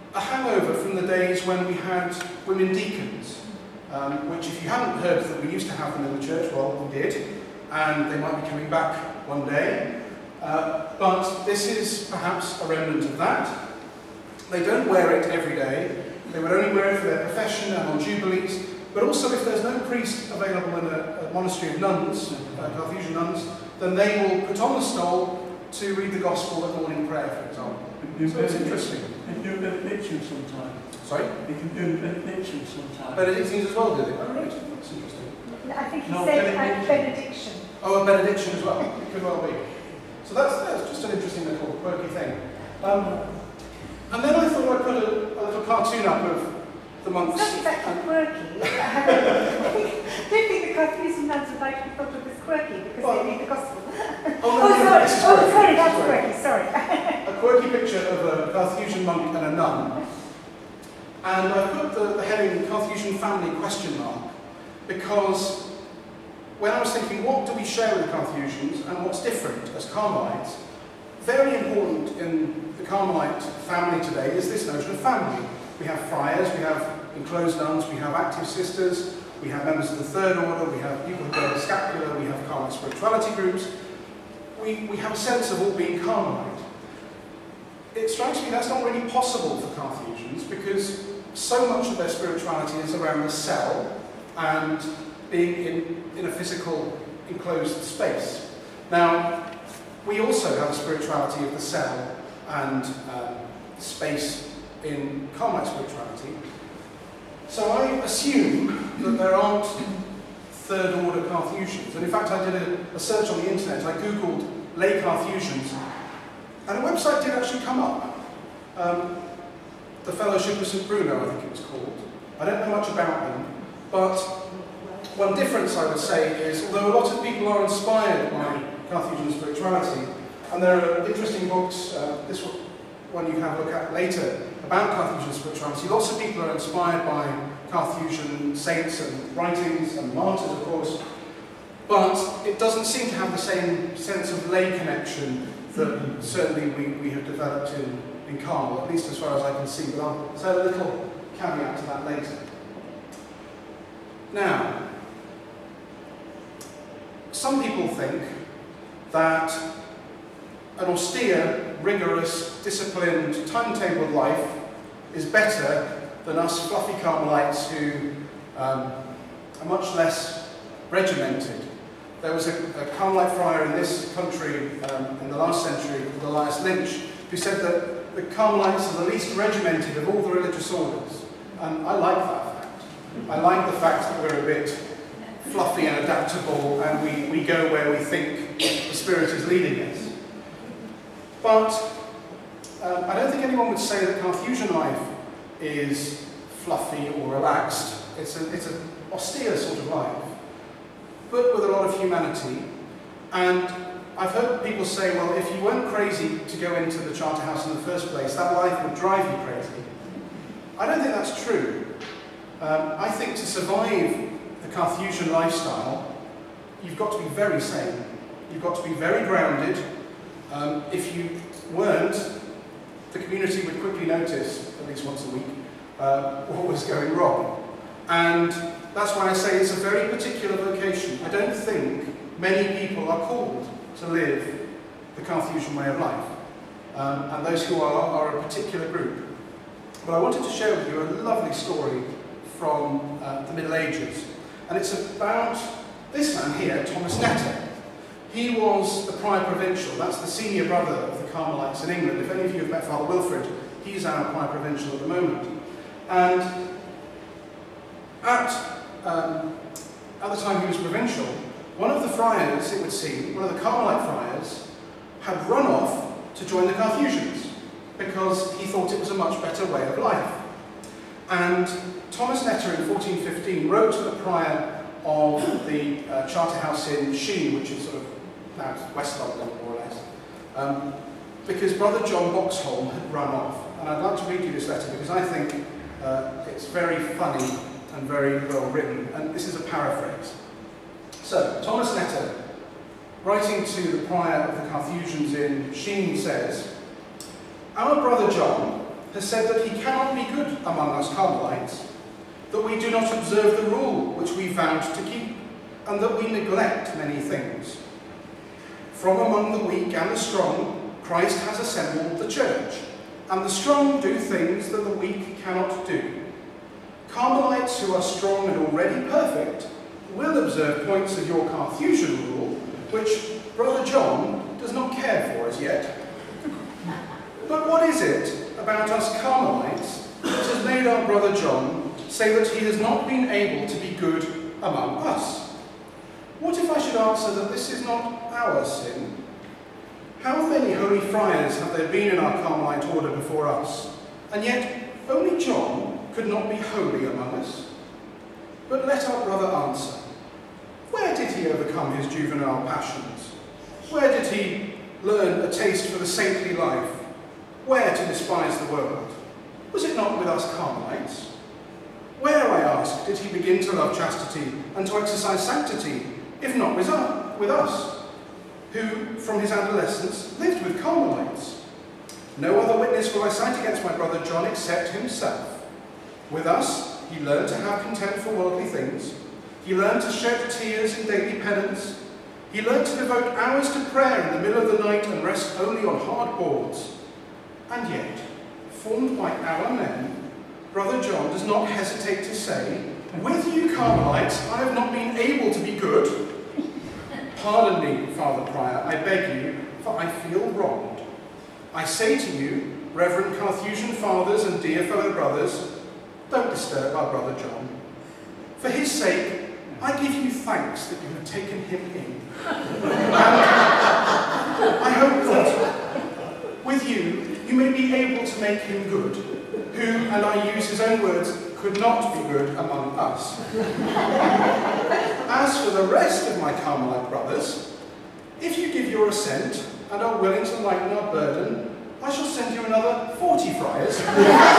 a hangover from the days when we had women deacons, um, which if you hadn't heard that we used to have them in the church, well, we did, and they might be coming back one day. Uh, but this is perhaps a remnant of that. They don't wear it every day. They would only wear it for their profession and on jubilees, but also if there's no priest available in a, a monastery of nuns, uh, Carthusian nuns, then they will put on the stole to read the gospel at morning prayer, for example. So it's interesting. They do benediction sometimes. Sorry? They can do benediction sometimes. Benedictions as well, do they? Oh, right. That's interesting. I think he No, said benediction. a benediction. Oh, a benediction as well. It could well be. So that's, that's just an interesting little quirky thing. Um, and then I thought I'd put a, a little cartoon up of the monks. It's not exactly quirky. I don't think the Carthusian nuns would like to be thought of as quirky because Well, they read the gospel. Oh, Oh, no, no, sorry. this is Oh, quirky. sorry, This is that's quirky. quirky. Sorry. A quirky picture of a Carthusian monk and a nun. And I put the, the heading Carthusian family question mark because when I was thinking what do we share with the Carthusians and what's different as Carmelites, very important in the Carmelite family today is this notion of family. We have friars, we have enclosed nuns, we have active sisters, we have members of the third order, we have people who bear the scapular, we have Carmelite spirituality groups. We, we have a sense of all being Carmelite. It strikes me that's not really possible for Carthusians because so much of their spirituality is around the cell and being in, in a physical enclosed space. Now, we also have a spirituality of the cell and um, space in Carmelite spirituality. So I assume that there aren't third order Carthusians. And in fact, I did a, a search on the internet. I googled lay Carthusians, and a website did actually come up. Um, the Fellowship of Saint Bruno, I think it was called. I don't know much about them, but one difference I would say is, although a lot of people are inspired by Carthusian spirituality, and there are interesting books, uh, this one you can have a look at later, about Carthusian spirituality, lots of people are inspired by Carthusian saints and writings and martyrs, of course, but it doesn't seem to have the same sense of lay connection that certainly we, we have developed in, in Carmel, at least as far as I can see, but I'll say a little caveat to that later. Now, some people think that an austere, rigorous, disciplined, timetabled life is better than us fluffy Carmelites who um, are much less regimented. There was a, a Carmelite friar in this country um, in the last century called Elias Lynch who said that the Carmelites are the least regimented of all the religious orders. And I like that fact. I like the fact that we're a bit fluffy and adaptable and we, we go where we think the Spirit is leading us. But um, I don't think anyone would say that Carthusian life is fluffy or relaxed. It's an it's an austere sort of life, but with a lot of humanity. And I've heard people say, well, if you weren't crazy to go into the charter house in the first place, that life would drive you crazy. I don't think that's true. Um, I think to survive the Carthusian lifestyle, you've got to be very sane. You've got to be very grounded. Um, if you weren't, the community would quickly notice, at least once a week, uh, what was going wrong. And that's why I say it's a very particular vocation. I don't think many people are called to live the Carthusian way of life. Um, and those who are, are a particular group. But I wanted to share with you a lovely story from uh, the Middle Ages. And it's about this man here, Thomas Netter. He was the prior provincial, that's the senior brother of the Carmelites in England. If any of you have met Father Wilfrid, he's our prior provincial at the moment. And at, um, at the time he was provincial, one of the friars, it would seem, one of the Carmelite friars, had run off to join the Carthusians because he thought it was a much better way of life. And Thomas Netter in fourteen fifteen wrote to the prior of the uh, charter house in Sheen, which is sort of now West London, more or less, um, because Brother John Boxholm had run off. And I'd like to read you this letter because I think uh, it's very funny and very well written, and this is a paraphrase. So, Thomas Netter, writing to the prior of the Carthusians in Sheen, says, "Our brother John has said that he cannot be good among us Carmelites, that we do not observe the rule which we vowed to keep, and that we neglect many things. From among the weak and the strong, Christ has assembled the church, and the strong do things that the weak cannot do. Carmelites who are strong and already perfect will observe points of your Carthusian rule, which Brother John does not care for as yet. But what is it about us Carmelites that has made our Brother John say that he has not been able to be good among us? What if I should answer that this is not our sin? How many holy friars have there been in our Carmelite order before us, and yet only John could not be holy among us? But let our brother answer. Where did he overcome his juvenile passions? Where did he learn a taste for the saintly life? Where to despise the world? Was it not with us Carmelites? Where, I ask, did he begin to love chastity and to exercise sanctity, if not with us, who, from his adolescence, lived with Carmelites? No other witness will I cite against my brother John except himself. With us, he learned to have contempt for worldly things. He learned to shed tears in daily penance. He learned to devote hours to prayer in the middle of the night and rest only on hard boards. And yet, formed by our men, Brother John does not hesitate to say, with you Carmelites, I have not been able to be good. Pardon me, Father Prior, I beg you, for I feel wronged. I say to you, Reverend Carthusian fathers and dear fellow brothers, don't disturb our Brother John. For his sake, I give you thanks that you have taken him in. And I hope that with you, you may be able to make him good, who, and I use his own words, could not be good among us. As for the rest of my Carmelite brothers, if you give your assent and are willing to lighten our burden, I shall send you another forty friars, so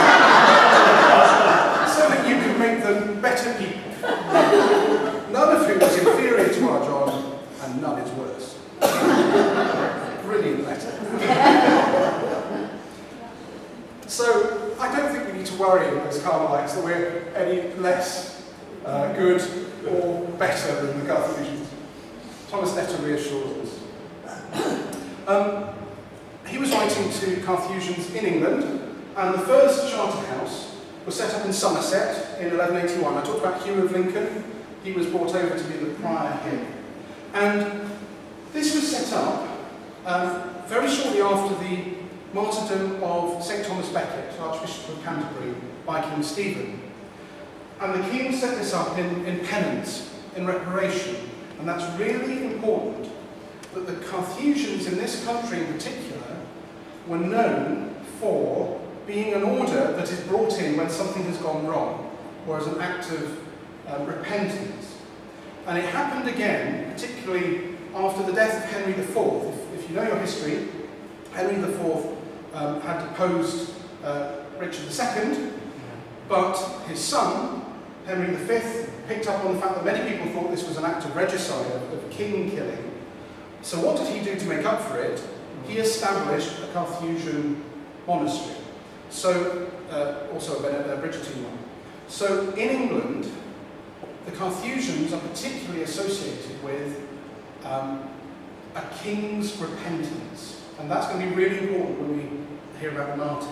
that you can make them better people. None of whom is inferior to our John, and none is worse. Brilliant letter. So, I don't think we need to worry as Carmelites that we're any less uh, good or better than the Carthusians. Thomas Letter reassures us. Um, he was writing to Carthusians in England, and the first charter house was set up in Somerset in eleven eighty-one. I talked about Hugh of Lincoln. He was brought over to be the prior here. And this was set up um, very shortly after the martyrdom of Saint Thomas Becket, Archbishop of Canterbury, by King Stephen. And the king set this up in, in penance, in reparation. And that's really important, that the Carthusians in this country in particular were known for being an order that is brought in when something has gone wrong, or as an act of uh, repentance. And it happened again, particularly after the death of Henry the Fourth. If, if you know your history, Henry the Fourth um, had deposed uh, Richard the Second, but his son, Henry the Fifth, picked up on the fact that many people thought this was an act of regicide, of, of king killing. So what did he do to make up for it? He established a Carthusian monastery, so uh, also a, a Bridgerton one. So in England, the Carthusians are particularly associated with um, a king's repentance, and that's going to be really important when we hear about the martyrs.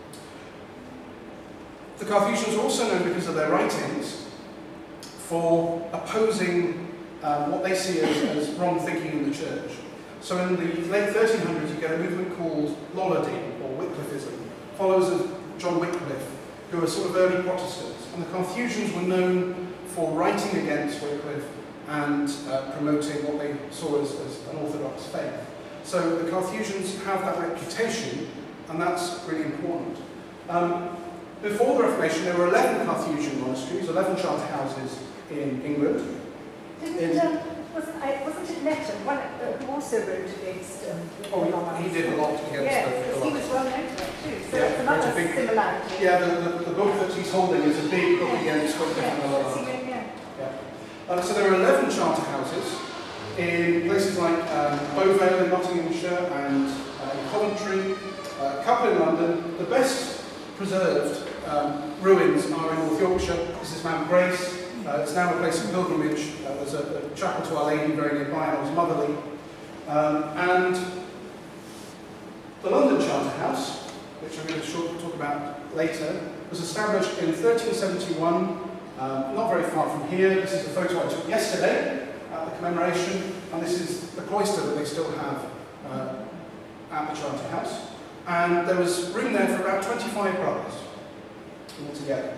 The Carthusians are also known because of their writings for opposing um, what they see as, as wrong thinking in the church. So in the late thirteen hundreds, you get a movement called Lollardy, or Wycliffism, followers of John Wycliffe, who are sort of early Protestants. And the Carthusians were known for writing against Wycliffe and uh, promoting what they saw as, as an orthodox faith. So the Carthusians have that reputation, and that's really important. Um, before the Reformation, there were eleven Carthusian monasteries, eleven charter houses in England. Didn't, In, um, wasn't, I, wasn't it Netton, one uh, who also wrote against um, oh, he, he did a lot against yes, the, the he was well known for that too. So Yeah, it's another big, similarity. Yeah, the, the, the book that he's holding is a big book against Wycliffe and Yeah, Lollardy. yeah, yeah. Yeah. Um, so there are eleven charter houses in places like um, Beauvale in Nottinghamshire and uh, in Coventry, uh, a couple in London. The best preserved um, ruins are in North Yorkshire. This is Mount Grace. Uh, it's now a place of pilgrimage. Uh, there's a, a chapel to Our Lady very nearby, and it was motherly. Um, and the London Charter House, which I'm going to short, talk about later, was established in thirteen seventy-one, um, not very far from here. This is a photo I took yesterday at the commemoration, and this is the cloister that they still have uh, at the Charter House. And there was room there for about twenty-five brothers altogether.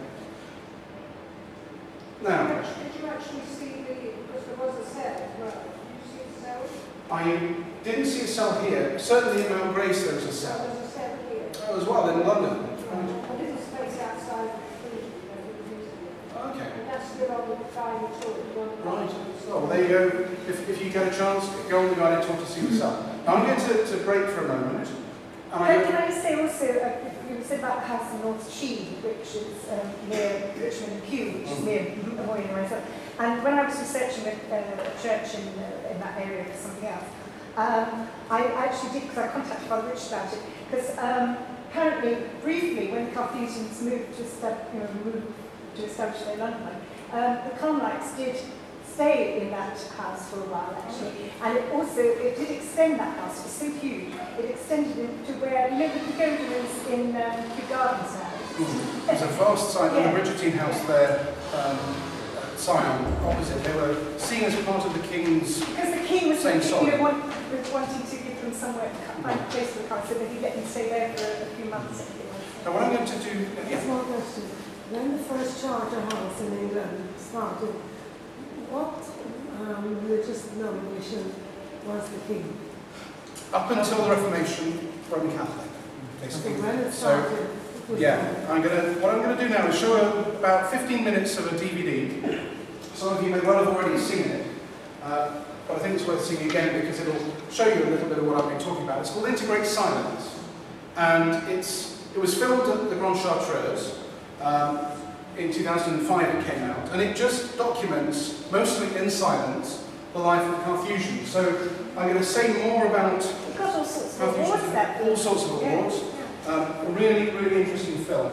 Now, did you actually see the, because there was a cell as well, did you see the cell? I didn't see a cell here. Certainly in Mount Grace there was a cell. There was a cell here. Oh, as well, in London. A little space outside the cathedral where we were using it. Okay. And that's still on the guided tour if you want to. Right. Oh, well, there you go. If, if you get a chance, go on the guided tour to see the cell. Now, I'm going to, to break for a moment. And Can, I, can I say also, uh, you said about the house in North Cheam, which is um, near Richmond and Kew, which is near Moyne and myself. And when I was researching a, uh, a church in, uh, in that area for something else, um, I actually did, because I contacted Father Rich about it, because um, apparently, briefly, when the Carthusians moved to, establish, you know, moved to establish their London life, um, the Carmelites did stay in that house for a while actually, and it also, it did extend that house, it was so huge, it extended it to where, you know, the pagoda is in um, the gardens now. mm, there's a vast site on Yeah. the Bridgetine House there, um, at Sion, opposite. They were seen as part of the King's. Because the king was, Same you soil. know, want, was wanting to give them somewhere to come, find a place for the car, so that he let them stay there for a, a few months. Now, what I'm going to do. Yeah. Small question. When the first charter house in England started, what um, religious denomination was the king? Up until the Reformation, Roman Catholic, basically. Okay, when it So, started, it was yeah, I'm gonna. What I'm going to do now is show about fifteen minutes of a D V D. Some of you may well have already seen it, uh, but I think it's worth seeing again because it'll show you a little bit of what I've been talking about. It's called Integrate Silence, and it's it was filmed at the Grand Chartreuse. Um, in two thousand five it came out, and it just documents, mostly in silence, the life of the Carthusians. So I'm going to say more about It got all sorts of Carthusians, awards, that all sorts of Yeah, awards. yeah. Um, a really, really interesting film.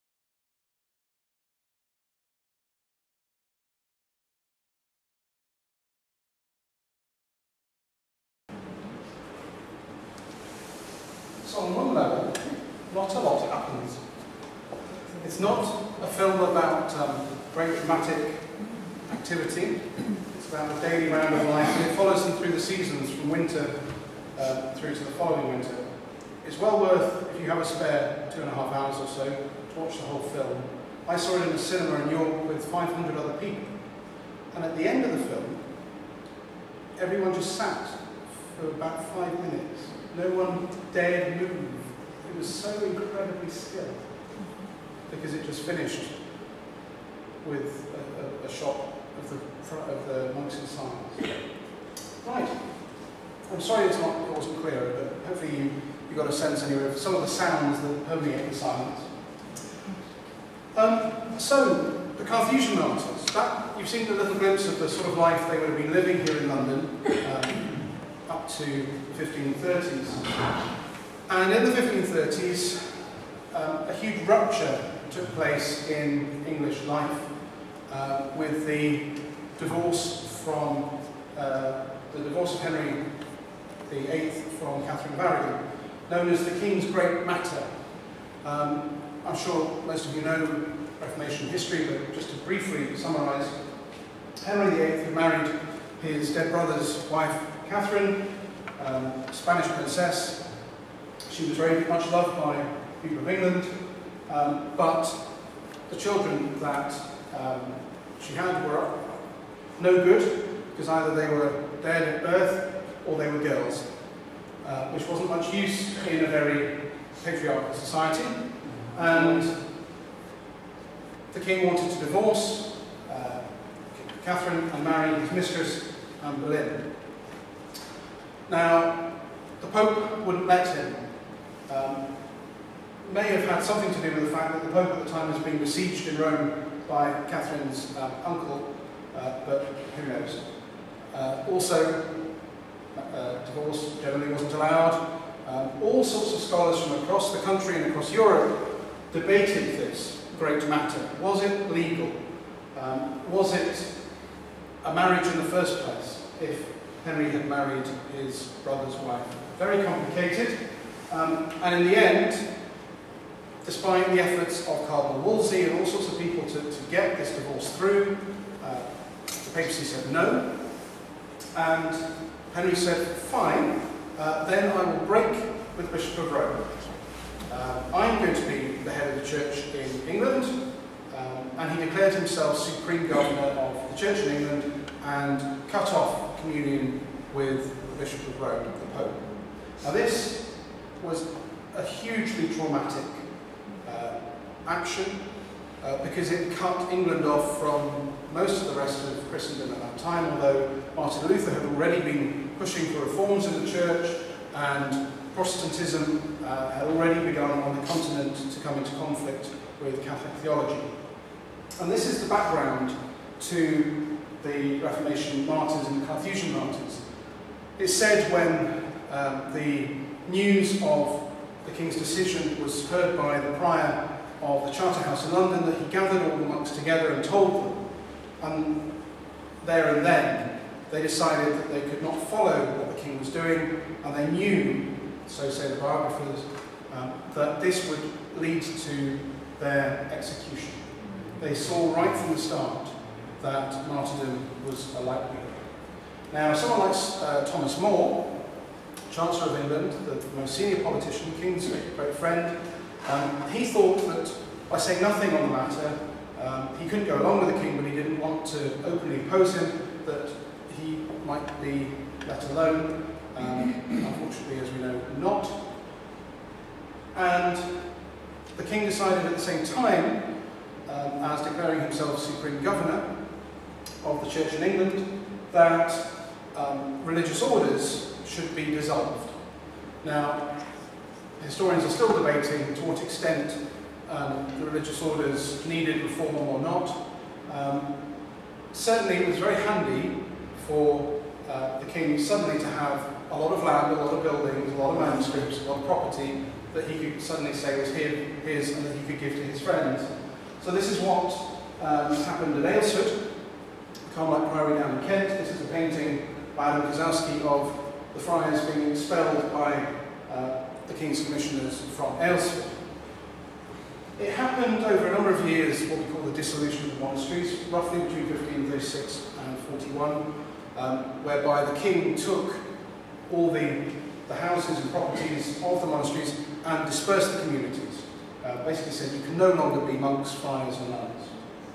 So on one level, not a lot happens. It's not a film about um, great dramatic activity. It's about the daily round of life, and it follows them through the seasons from winter uh, through to the following winter. It's well worth, if you have a spare two and a half hours or so, to watch the whole film. I saw it in a cinema in York with five hundred other people, and at the end of the film, everyone just sat for about five minutes. No one dared move. It was so incredibly still, because it just finished with a, a, a shot of the front of the monks in silence. Right. I'm sorry it's not, it wasn't clear, but hopefully you, you got a sense anyway of some of the sounds that permeate the silence. Um, so, the Carthusian martyrs. That, you've seen a little glimpse of the sort of life they would have been living here in London um, up to the fifteen thirties. And in the fifteen thirties, um, a huge rupture took place in English life uh, with the divorce from uh, the divorce of Henry the Eighth from Catherine of Aragon, known as the King's Great Matter. Um, I'm sure most of you know Reformation history, but just to briefly summarise, Henry the Eighth had married his dead brother's wife, Catherine, um, Spanish princess. She was very much loved by people of England, um, but the children that um, she had were no good, because either they were dead at birth or they were girls, uh, which wasn't much use in a very patriarchal society. And the king wanted to divorce uh, Catherine and marry his mistress, Anne Boleyn. Now, the Pope wouldn't let him. Um, may have had something to do with the fact that the Pope at the time was being besieged in Rome by Catherine's um, uncle, uh, but who knows. Uh, also, uh, divorce generally wasn't allowed. Um, all sorts of scholars from across the country and across Europe debated this great matter. Was it legal? Um, was it a marriage in the first place if Henry had married his brother's wife? Very complicated. Um, and in the end, despite the efforts of Cardinal Wolsey and all sorts of people to, to get this divorce through, uh, the papacy said no. And Henry said, fine, uh, then I will break with the Bishop of Rome. Uh, I'm going to be the head of the church in England. Um, and he declared himself supreme governor of the church in England and cut off communion with the Bishop of Rome, the Pope. Now this was a hugely traumatic uh, action uh, because it cut England off from most of the rest of Christendom at that time, although Martin Luther had already been pushing for reforms in the church and Protestantism uh, had already begun on the continent to come into conflict with Catholic theology. And this is the background to the Reformation martyrs and the Carthusian martyrs. It's said when um, the news of the King's decision was heard by the prior of the Charterhouse in London that he gathered all the monks together and told them. And there and then they decided that they could not follow what the King was doing, and they knew, so say the biographers, um, that this would lead to their execution. They saw right from the start that martyrdom was a likelihood. Now, someone like uh, Thomas More, Chancellor of England, the most senior politician, King's great friend, um, he thought that by saying nothing on the matter, um, he couldn't go along with the King, but he didn't want to openly oppose him, that he might be let alone. Um, unfortunately, as we know, not. And the King decided at the same time, um, as declaring himself supreme governor of the Church in England, that um, religious orders should be dissolved. Now, historians are still debating to what extent um, the religious orders needed reform or not. Um, certainly, it was very handy for uh, the King suddenly to have a lot of land, a lot of buildings, a lot of manuscripts, a lot of property that he could suddenly say was his and that he could give to his friends. So this is what um, happened at Aylesford, Carmelite Priory down in Kent. This is a painting by Adam Kozowski of the friars being expelled by uh, the King's Commissioners from Aylesford. It happened over a number of years, what we call the dissolution of the monasteries, roughly between fifteen thirty-six and forty-one, um, whereby the King took all the, the houses and properties of the monasteries and dispersed the communities. Uh, basically said you can no longer be monks, friars and nuns.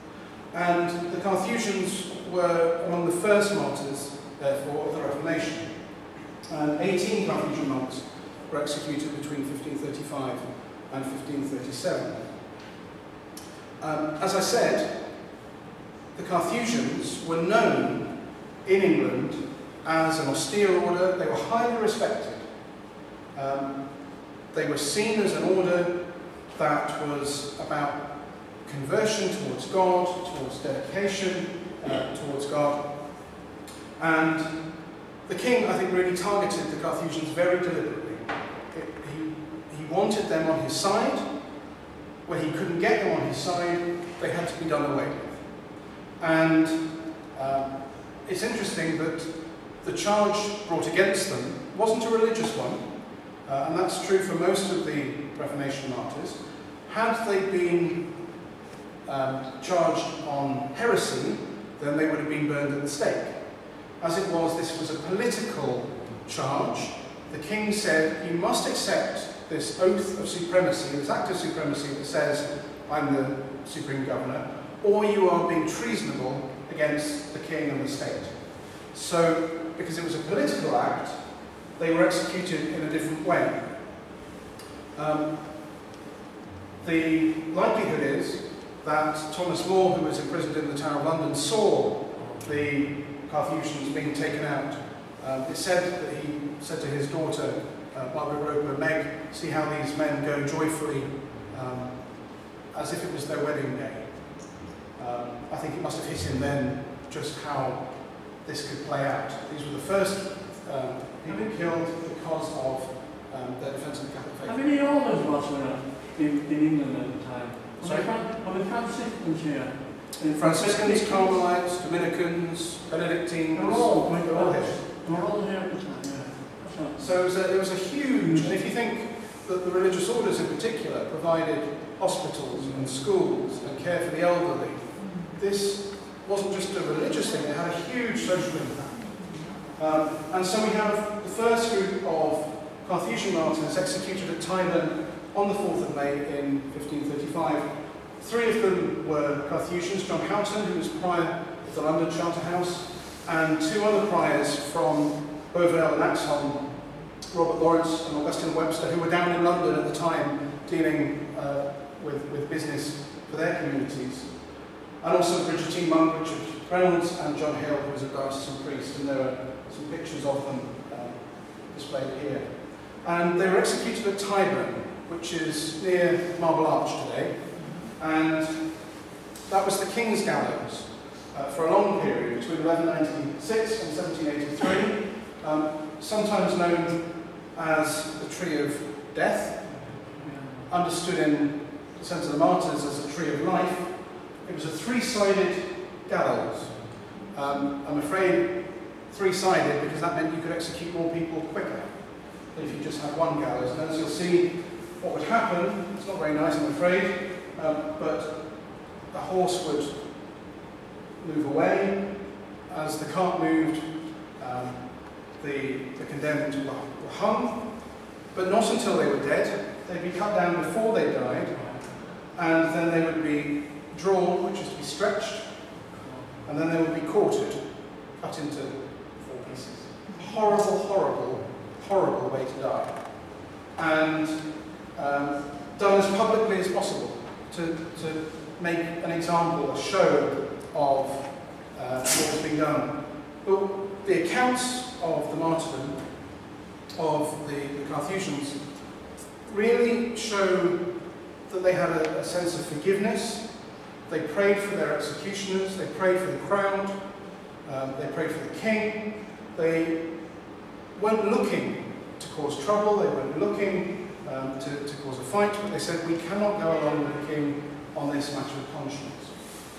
And the Carthusians were among the first martyrs, therefore, of the Reformation. And eighteen Carthusian monks were executed between fifteen thirty-five and fifteen thirty-seven. Um, as I said, the Carthusians were known in England as an austere order. They were highly respected. Um, they were seen as an order that was about conversion towards God, towards dedication uh, towards God. And the King, I think, really targeted the Carthusians very deliberately. It, he, he wanted them on his side. When he couldn't get them on his side, they had to be done away with. And um, it's interesting that the charge brought against them wasn't a religious one, uh, and that's true for most of the Reformation martyrs. Had they been um, charged on heresy, then they would have been burned at the stake. As it was, this was a political charge. The King said, you must accept this oath of supremacy, this act of supremacy that says, I'm the supreme governor, or you are being treasonable against the King and the state. So, because it was a political act, they were executed in a different way. Um, the likelihood is that Thomas More, who was imprisoned in the Tower of London, saw the Carthusians being taken out. Um, it said that he said to his daughter, uh, Margaret Roper, Meg, see how these men go joyfully, um, as if it was their wedding day. Um, I think it must have hit him then just how this could play out. These were the first um, people killed because of um, their defence of the Catholic faith. How many Romans was there? in, in England at the time. Sorry? Are the Franciscans here? Franciscans, Carmelites, Dominicans, Benedictines, They're all, they're all here. they're all here at the time, yeah. So, So it was, a, it was a huge, and if you think that the religious orders in particular provided hospitals and schools and care for the elderly, this wasn't just a religious thing, it had a huge social impact. Um, and so we have the first group of Carthusian martyrs executed at Tyburn on the fourth of May in fifteen thirty-five. Three of them were Carthusians, John Houghton, who was prior of the London Charterhouse, and two other priors from Beauvale and Axholme, Robert Lawrence and Augustine Webster, who were down in London at the time dealing uh, with, with business for their communities. And also Bridgetine Monk, Richard Reynolds, and John Hill, who was a diocesan priest, and there are some pictures of them uh, displayed here. And they were executed at Tyburn, which is near Marble Arch today, and that was the King's Gallows uh, for a long period, between eleven ninety-six and seventeen eighty-three, um, sometimes known as the Tree of Death, understood in the sense of the martyrs as a Tree of Life. It was a three-sided gallows. Um, I'm afraid three-sided because that meant you could execute more people quicker than if you just had one gallows. And as you'll see, what would happen, it's not very nice, I'm afraid, um, but a horse would move away. As the cart moved, um, the, the condemned were, were hung, but not until they were dead. They'd be cut down before they died, and then they would be drawn, which is to be stretched, and then they would be quartered, cut into four pieces. Horrible, horrible, horrible way to die. And um, done as publicly as possible to, to make an example, a show of uh, what was being done. But the accounts of the martyrdom of the, the Carthusians really show that they had a, a sense of forgiveness. They prayed for their executioners, they prayed for the crowd, um, they prayed for the king. They weren't looking to cause trouble, they weren't looking um, to, to cause a fight, but they said, we cannot go along with the king on this matter of conscience.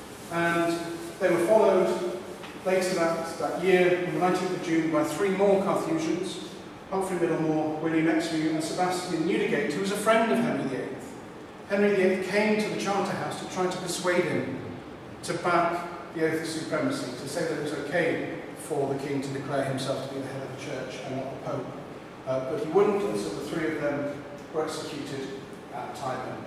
And they were followed later that, that year, on the nineteenth of June, by three more Carthusians, Humphrey Middlemore, William Exview, and Sebastian Newdigate, who was a friend of Henry the eighth. Henry the eighth came to the Charterhouse to try to persuade him to back the oath of supremacy, to say that it was okay for the king to declare himself to be the head of the church and not the Pope. Uh, but he wouldn't, and so the three of them were executed at Tyburn.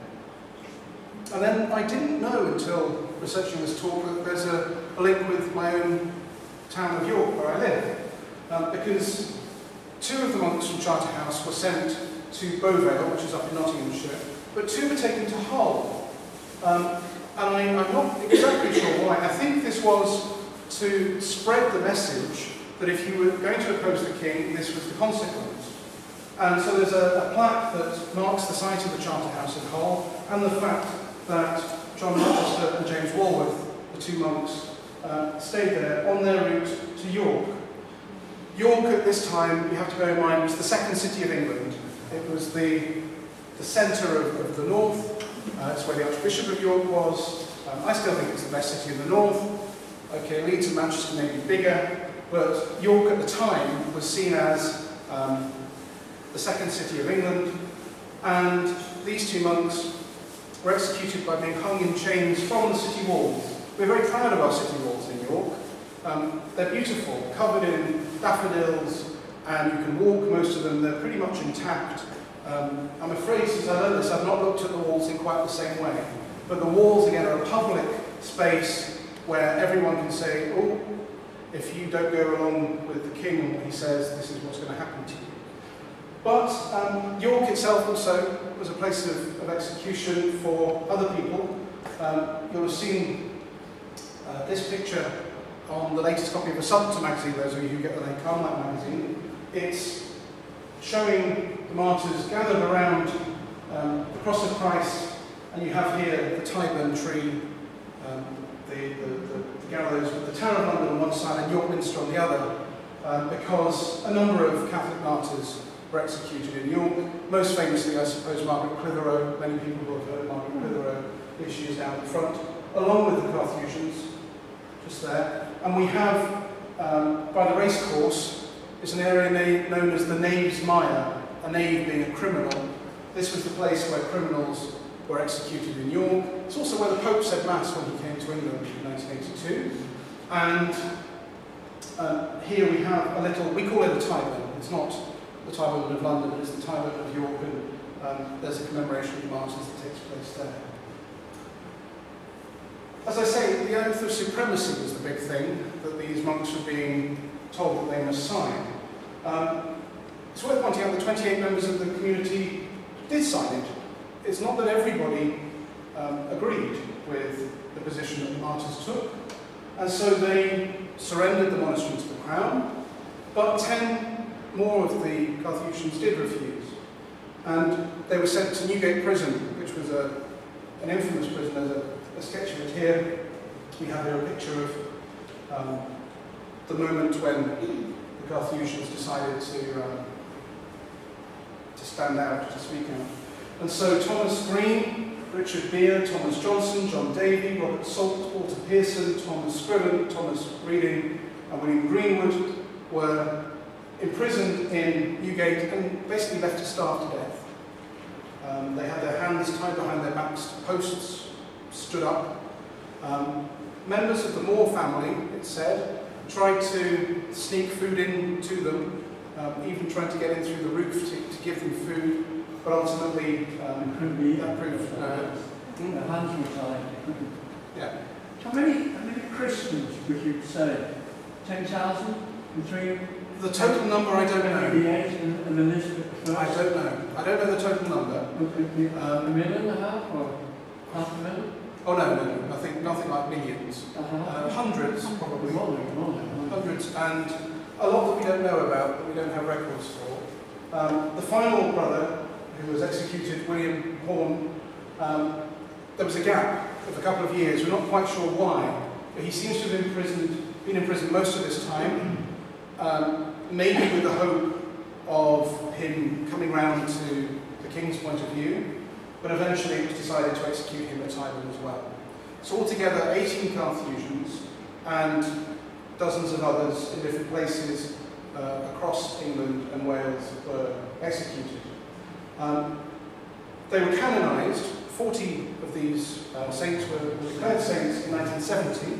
And then I didn't know until researching this talk that there's a, a link with my own town of York, where I live, um, because two of the monks from Charterhouse were sent to Beauvale, which is up in Nottinghamshire, but two were taken to Hull. Um, and I, I'm not exactly sure why. I think this was to spread the message that if you were going to oppose the king, this was the consequence. And so there's a, a plaque that marks the site of the Charterhouse in Hull, and the fact that John Rochester and James Walworth, the two monks, uh, stayed there on their route to York. York at this time, you have to bear in mind, was the second city of England. It was the, the centre of, of the north. Uh, it's where the Archbishop of York was. Um, I still think it's the best city in the north. Okay, Leeds and Manchester may be bigger, but York at the time was seen as um, the second city of England. And these two monks were executed by being hung in chains from the city walls. We're very proud of our city walls in York. Um, they're beautiful, covered in daffodils, and you can walk most of them. They're pretty much intact. Um, I'm afraid, since I learned this, I've not looked at the walls in quite the same way. But the walls, again, are a public space where everyone can say, oh, if you don't go along with the king and what he says, this is what's going to happen to you. But um, York itself also was a place of, of execution for other people. Um, you'll have seen uh, this picture on the latest copy of Assumpta magazine, those of you who get the late Carmelite magazine. It's showing the martyrs gathered around um, the cross of Christ, and you have here the Tyburn tree, um, the, the, the, the gallows with the Tower of London on one side and York Minster on the other, um, because a number of Catholic martyrs were executed in York. Most famously, I suppose, Margaret Clitheroe. Many people will have heard Margaret Clitheroe. Here she is down the front, along with the Carthusians, just there. And we have, um, by the racecourse, is an area na known as the Knave's Mire, a knave being a criminal. This was the place where criminals were executed in York. It's also where the Pope said Mass when he came to England in nineteen eighty-two. And uh, here we have a little, we call it a Tyburn. It's not the Tyburn of London, but it's the Tyburn of York, and um, there's a commemoration of the martyrs that takes place there. As I say, the oath of supremacy was the big thing that these monks were being told that they must sign. Um, it's worth pointing out that twenty-eight members of the community did sign it. It's not that everybody um, agreed with the position that the martyrs took, and so they surrendered the monastery to the crown, but ten more of the Carthusians did refuse, and they were sent to Newgate Prison, which was a, an infamous prison. There's a, a sketch of it here. We have here a picture of um, the moment when the Carthusians decided to, um, to stand out, to speak out. And so Thomas Green, Richard Beer, Thomas Johnson, John Davy, Robert Salt, Walter Pearson, Thomas Scriven, Thomas Reading, and William Greenwood were imprisoned in Newgate and basically left to starve to death. Um, they had their hands tied behind their backs to posts, stood up. Um, members of the Moore family, it said, tried to sneak food in to them, um, even tried to get in through the roof to, to give them food. But ultimately, um, that proved no. Uh, the hands were tied. Yeah. How many, how many Christians would you say? ten thousand? Between the total number, I don't know. The eight and, and Elizabeth the I don't know. I don't know the total number. Um, a million and a half or half a million? Oh no, no, no. Nothing, nothing like millions. Uh-huh. uh, hundreds, probably. More than, more than, Hundreds, and a lot that we don't know about, that we don't have records for. Um, the final brother, who was executed, William Horn, um, there was a gap of a couple of years. We're not quite sure why, but he seems to have been imprisoned, been in prison most of this time, um, maybe with the hope of him coming round to the king's point of view, but eventually it was decided to execute him at Tyburn as well. So altogether, eighteen Carthusians and dozens of others in different places uh, across England and Wales were executed. Um, they were canonised. forty of these uh, saints were declared saints in nineteen seventy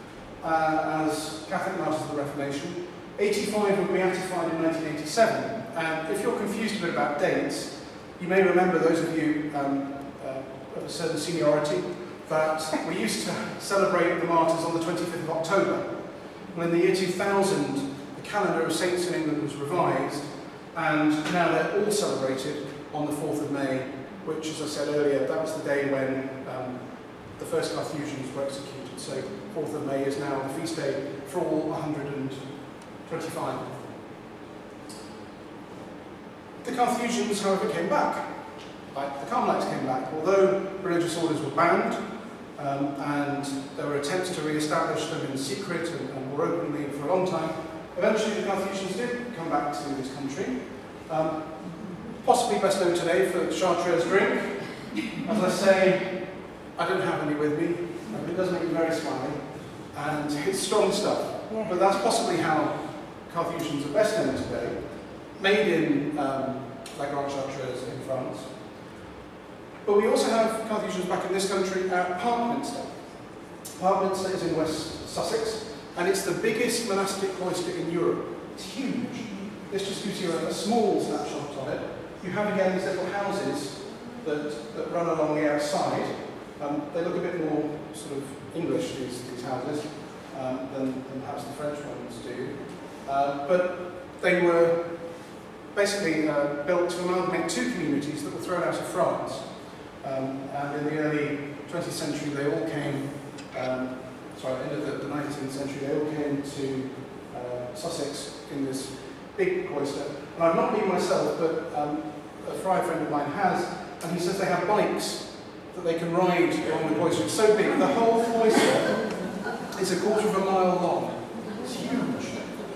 uh, as Catholic martyrs of the Reformation. eighty-five were beatified in nineteen eighty-seven. And if you're confused a bit about dates, you may remember, those of you um, uh, of a certain seniority, that we used to celebrate the martyrs on the twenty-fifth of October. Well, in the year two thousand, the calendar of saints in England was revised, and now they're all celebrated on the fourth of May, which, as I said earlier, that was the day when um, the first Carthusians were executed. So fourth of May is now the feast day for all one hundred twenty-five. The Carthusians, however, came back. Like the Carmelites came back. Although religious orders were banned, um, and there were attempts to re-establish them in secret and, and more openly for a long time, eventually the Carthusians did come back to this country. Um, Possibly best known today for Chartreuse drink. As I say, I don't have any with me, but it does make me very smiley, and it's strong stuff. Yeah. But that's possibly how Carthusians are best known today, made in um, La Grande Chartreuse in France. But we also have Carthusians back in this country at Parkminster. Parkminster is in West Sussex, and it's the biggest monastic cloister in Europe. It's huge. This just gives you a, a small snapshot of it. You have again these little houses that, that run along the outside. Um, they look a bit more sort of English, these, these houses, um, than, than perhaps the French ones do. Uh, but they were basically uh, built to amalgamate two communities that were thrown out of France. Um, and in the early twentieth century, they all came, um, sorry, end of the, the nineteenth century, they all came to uh, Sussex in this big cloister. And I've not been myself, but um, a friar friend of mine has, and he says they have bikes that they can ride along the cloister. It's so big, the whole cloister is a quarter of a mile long. It's huge.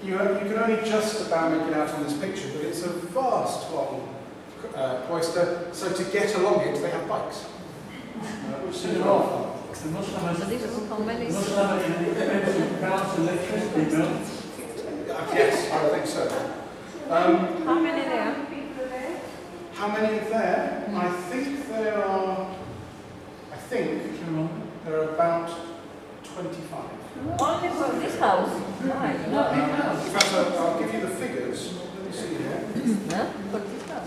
you, you can only just about make it out on this picture, but it's a vast, long uh, cloister, so to get along it, they have bikes. Uh, which is a lot of fun. They must have a, they must have an expensive gas electricity bill. Yes, I think so. Um, How many there? how many are there? Mm. I think there are, I think there are about twenty-five. Only for this house? Right. No, um, in fact, I'll, I'll give you the figures. Let me see here. No? For this house?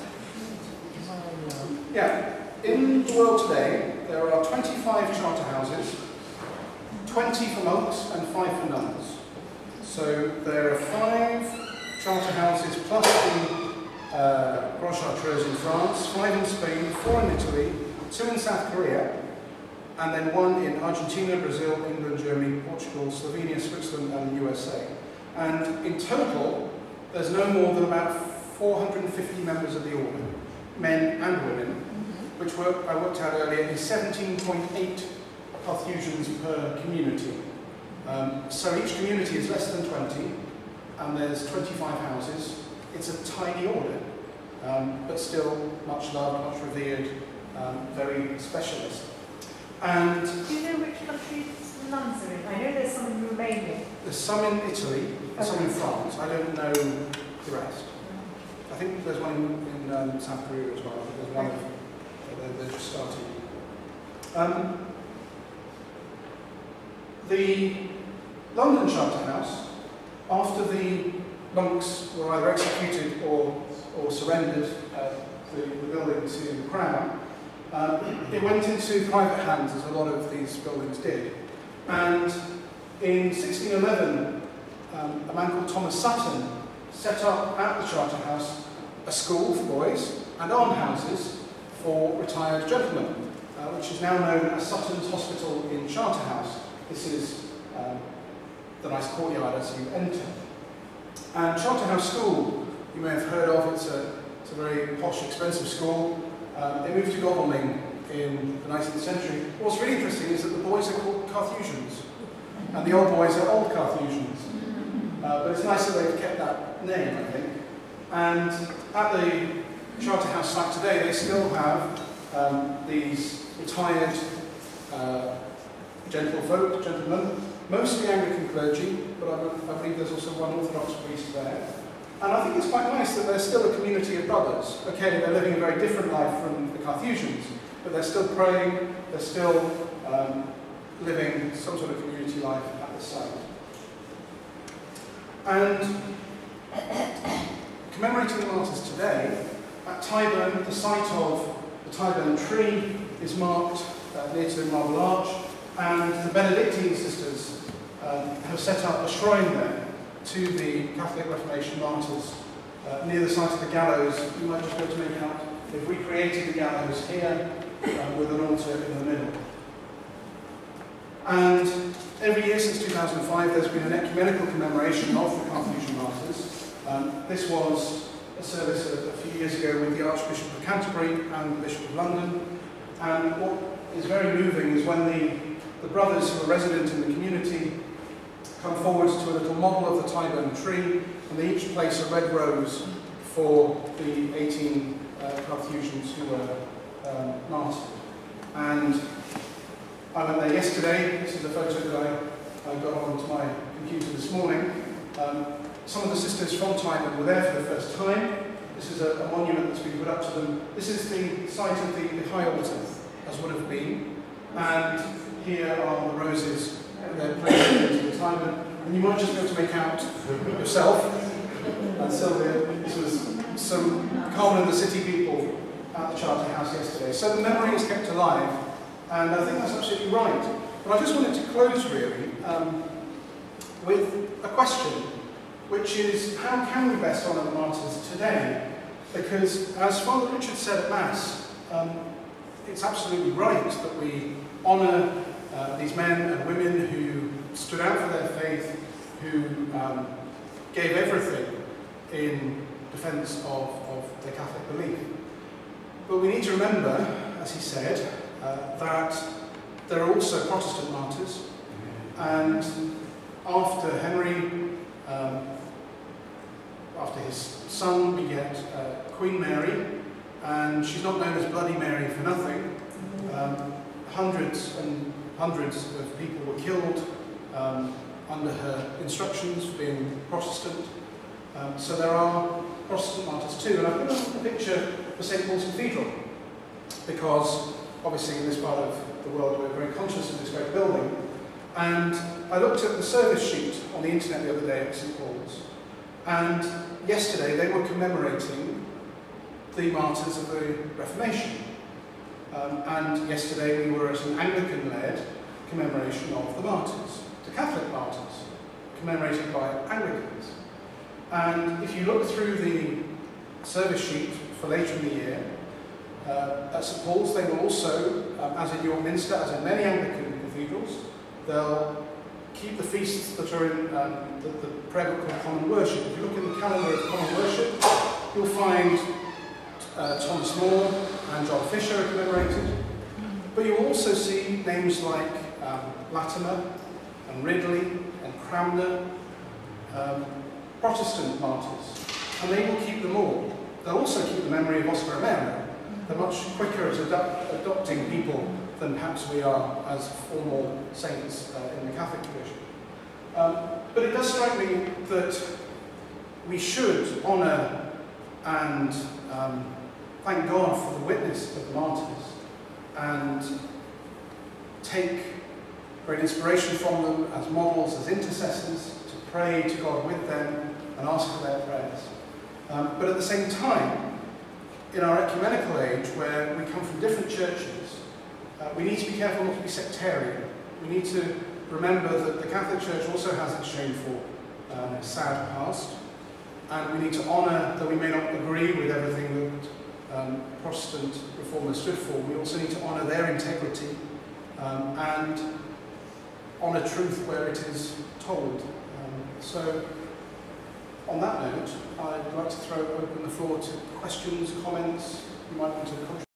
Yeah, in the world today, there are twenty-five charter houses, twenty for monks and five for nuns. So there are five charter houses plus the uh, Grand Chartreuse in France, five in Spain, four in Italy, two in South Korea, and then one in Argentina, Brazil, England, Germany, Portugal, Slovenia, Switzerland, and the U S A. And in total, there's no more than about four hundred fifty members of the order, men and women, which work, I worked out earlier is seventeen point eight Carthusians per community. Um, so each community is less than twenty, and there's twenty-five houses. It's a tiny order, um, but still much loved, much revered, um, very specialist. And do you know which countries the nuns are in? I know there's some in Romania. There's some in Italy, there's some in France. I don't know the rest. I think there's one in, in um, South Korea as well. There's one of they're, they're just starting. Um, the London Charter House, after the monks were either executed or, or surrendered uh, the, the building to the Crown, uh, it went into private hands, as a lot of these buildings did. And in sixteen eleven, um, a man called Thomas Sutton set up at the Charter House a school for boys and almshouses for retired gentlemen, uh, which is now known as Sutton's Hospital in Charterhouse. This is um, the nice courtyard as you enter. And Charterhouse School, you may have heard of, it's a, it's a very posh, expensive school. Um, they moved to Godalming in the nineteenth century. What's really interesting is that the boys are called Carthusians, and the old boys are old Carthusians. Uh, but it's nice that they've kept that name, I think. And at the Charterhouse site today, they still have um, these retired uh, gentlefolk, gentlemen, mostly Anglican clergy, but I, I believe there's also one Orthodox priest there. And I think it's quite nice that there's still a community of brothers. Okay, they're living a very different life from the Carthusians, but they're still praying, they're still um, living some sort of community life at the site. And commemorating the martyrs today, at Tyburn, the site of the Tyburn tree is marked uh, near to the Marble Arch, and the Benedictine sisters um, have set up a shrine there to the Catholic Reformation martyrs uh, near the site of the gallows. You might just be able to make out they've recreated the gallows here uh, with an altar in the middle. And every year since two thousand five, there's been an ecumenical commemoration of the Carthusian martyrs. Um, this was a service a, a few years ago with the Archbishop of Canterbury and the Bishop of London. And what is very moving is when the, the brothers who are resident in the community come forward to a little model of the Tyburn tree, and they each place a red rose for the eighteen uh, Carthusians who were um, martyred. And I went there yesterday. This is a photo that I, I got onto my computer this morning. Um, some of the sisters from Tyburn were there for the first time. This is a, a monument that's been put up to them. This is the site of the, the high altar, as would have been. And here are the roses. They're placed into the Tyburn. And you might just be able to make out yourself and Sylvia. This was some Carmel and the city people at the Charter House yesterday. So the memory is kept alive. And I think that's absolutely right. But I just wanted to close, really, um, with a question, which is, how can we best honour the martyrs today? Because, as Father Richard said at Mass, um, it's absolutely right that we honour uh, these men and women who stood out for their faith, who um, gave everything in defence of, of their Catholic belief. But we need to remember, as he said, Uh, that there are also Protestant martyrs, and after Henry um, after his son, we get uh, Queen Mary, and she's not known as Bloody Mary for nothing. Um, hundreds and hundreds of people were killed um, under her instructions for being Protestant. Um, so there are Protestant martyrs too. And I put up a picture for Saint Paul's Cathedral, because obviously in this part of the world we're very conscious of this great building. And I looked at the service sheet on the internet the other day at Saint Paul's, and yesterday they were commemorating the martyrs of the Reformation. Um, and yesterday we were at an Anglican-led commemoration of the martyrs, the Catholic martyrs, commemorated by Anglicans. And if you look through the service sheet for later in the year, uh, at Saint Paul's they will also, um, as in York Minster, as in many Anglican cathedrals, they'll keep the feasts that are in um, the, the prayer book called Common Worship. If you look in the calendar of Common Worship, you'll find uh, Thomas More and John Fisher are commemorated. But you'll also see names like um, Latimer and Ridley and Cranmer, um, Protestant martyrs, and they will keep them all. They'll also keep the memory of Oscar Romero. They're much quicker at adu adopting people than perhaps we are as formal saints uh, in the Catholic tradition. Um, but it does strike me that we should honour and um, thank God for the witness of the martyrs and take great inspiration from them as models, as intercessors, to pray to God with them and ask for their prayers. Um, but at the same time, in our ecumenical age, where we come from different churches, uh, we need to be careful not to be sectarian. We need to remember that the Catholic Church also has its shameful, um, sad past, and we need to honour, though we may not agree with everything that um, Protestant reformers stood for, we also need to honour their integrity um, and honour truth where it is told. Um, so, on that note, I'd like to throw open the floor to questions, comments. You might want to contribute.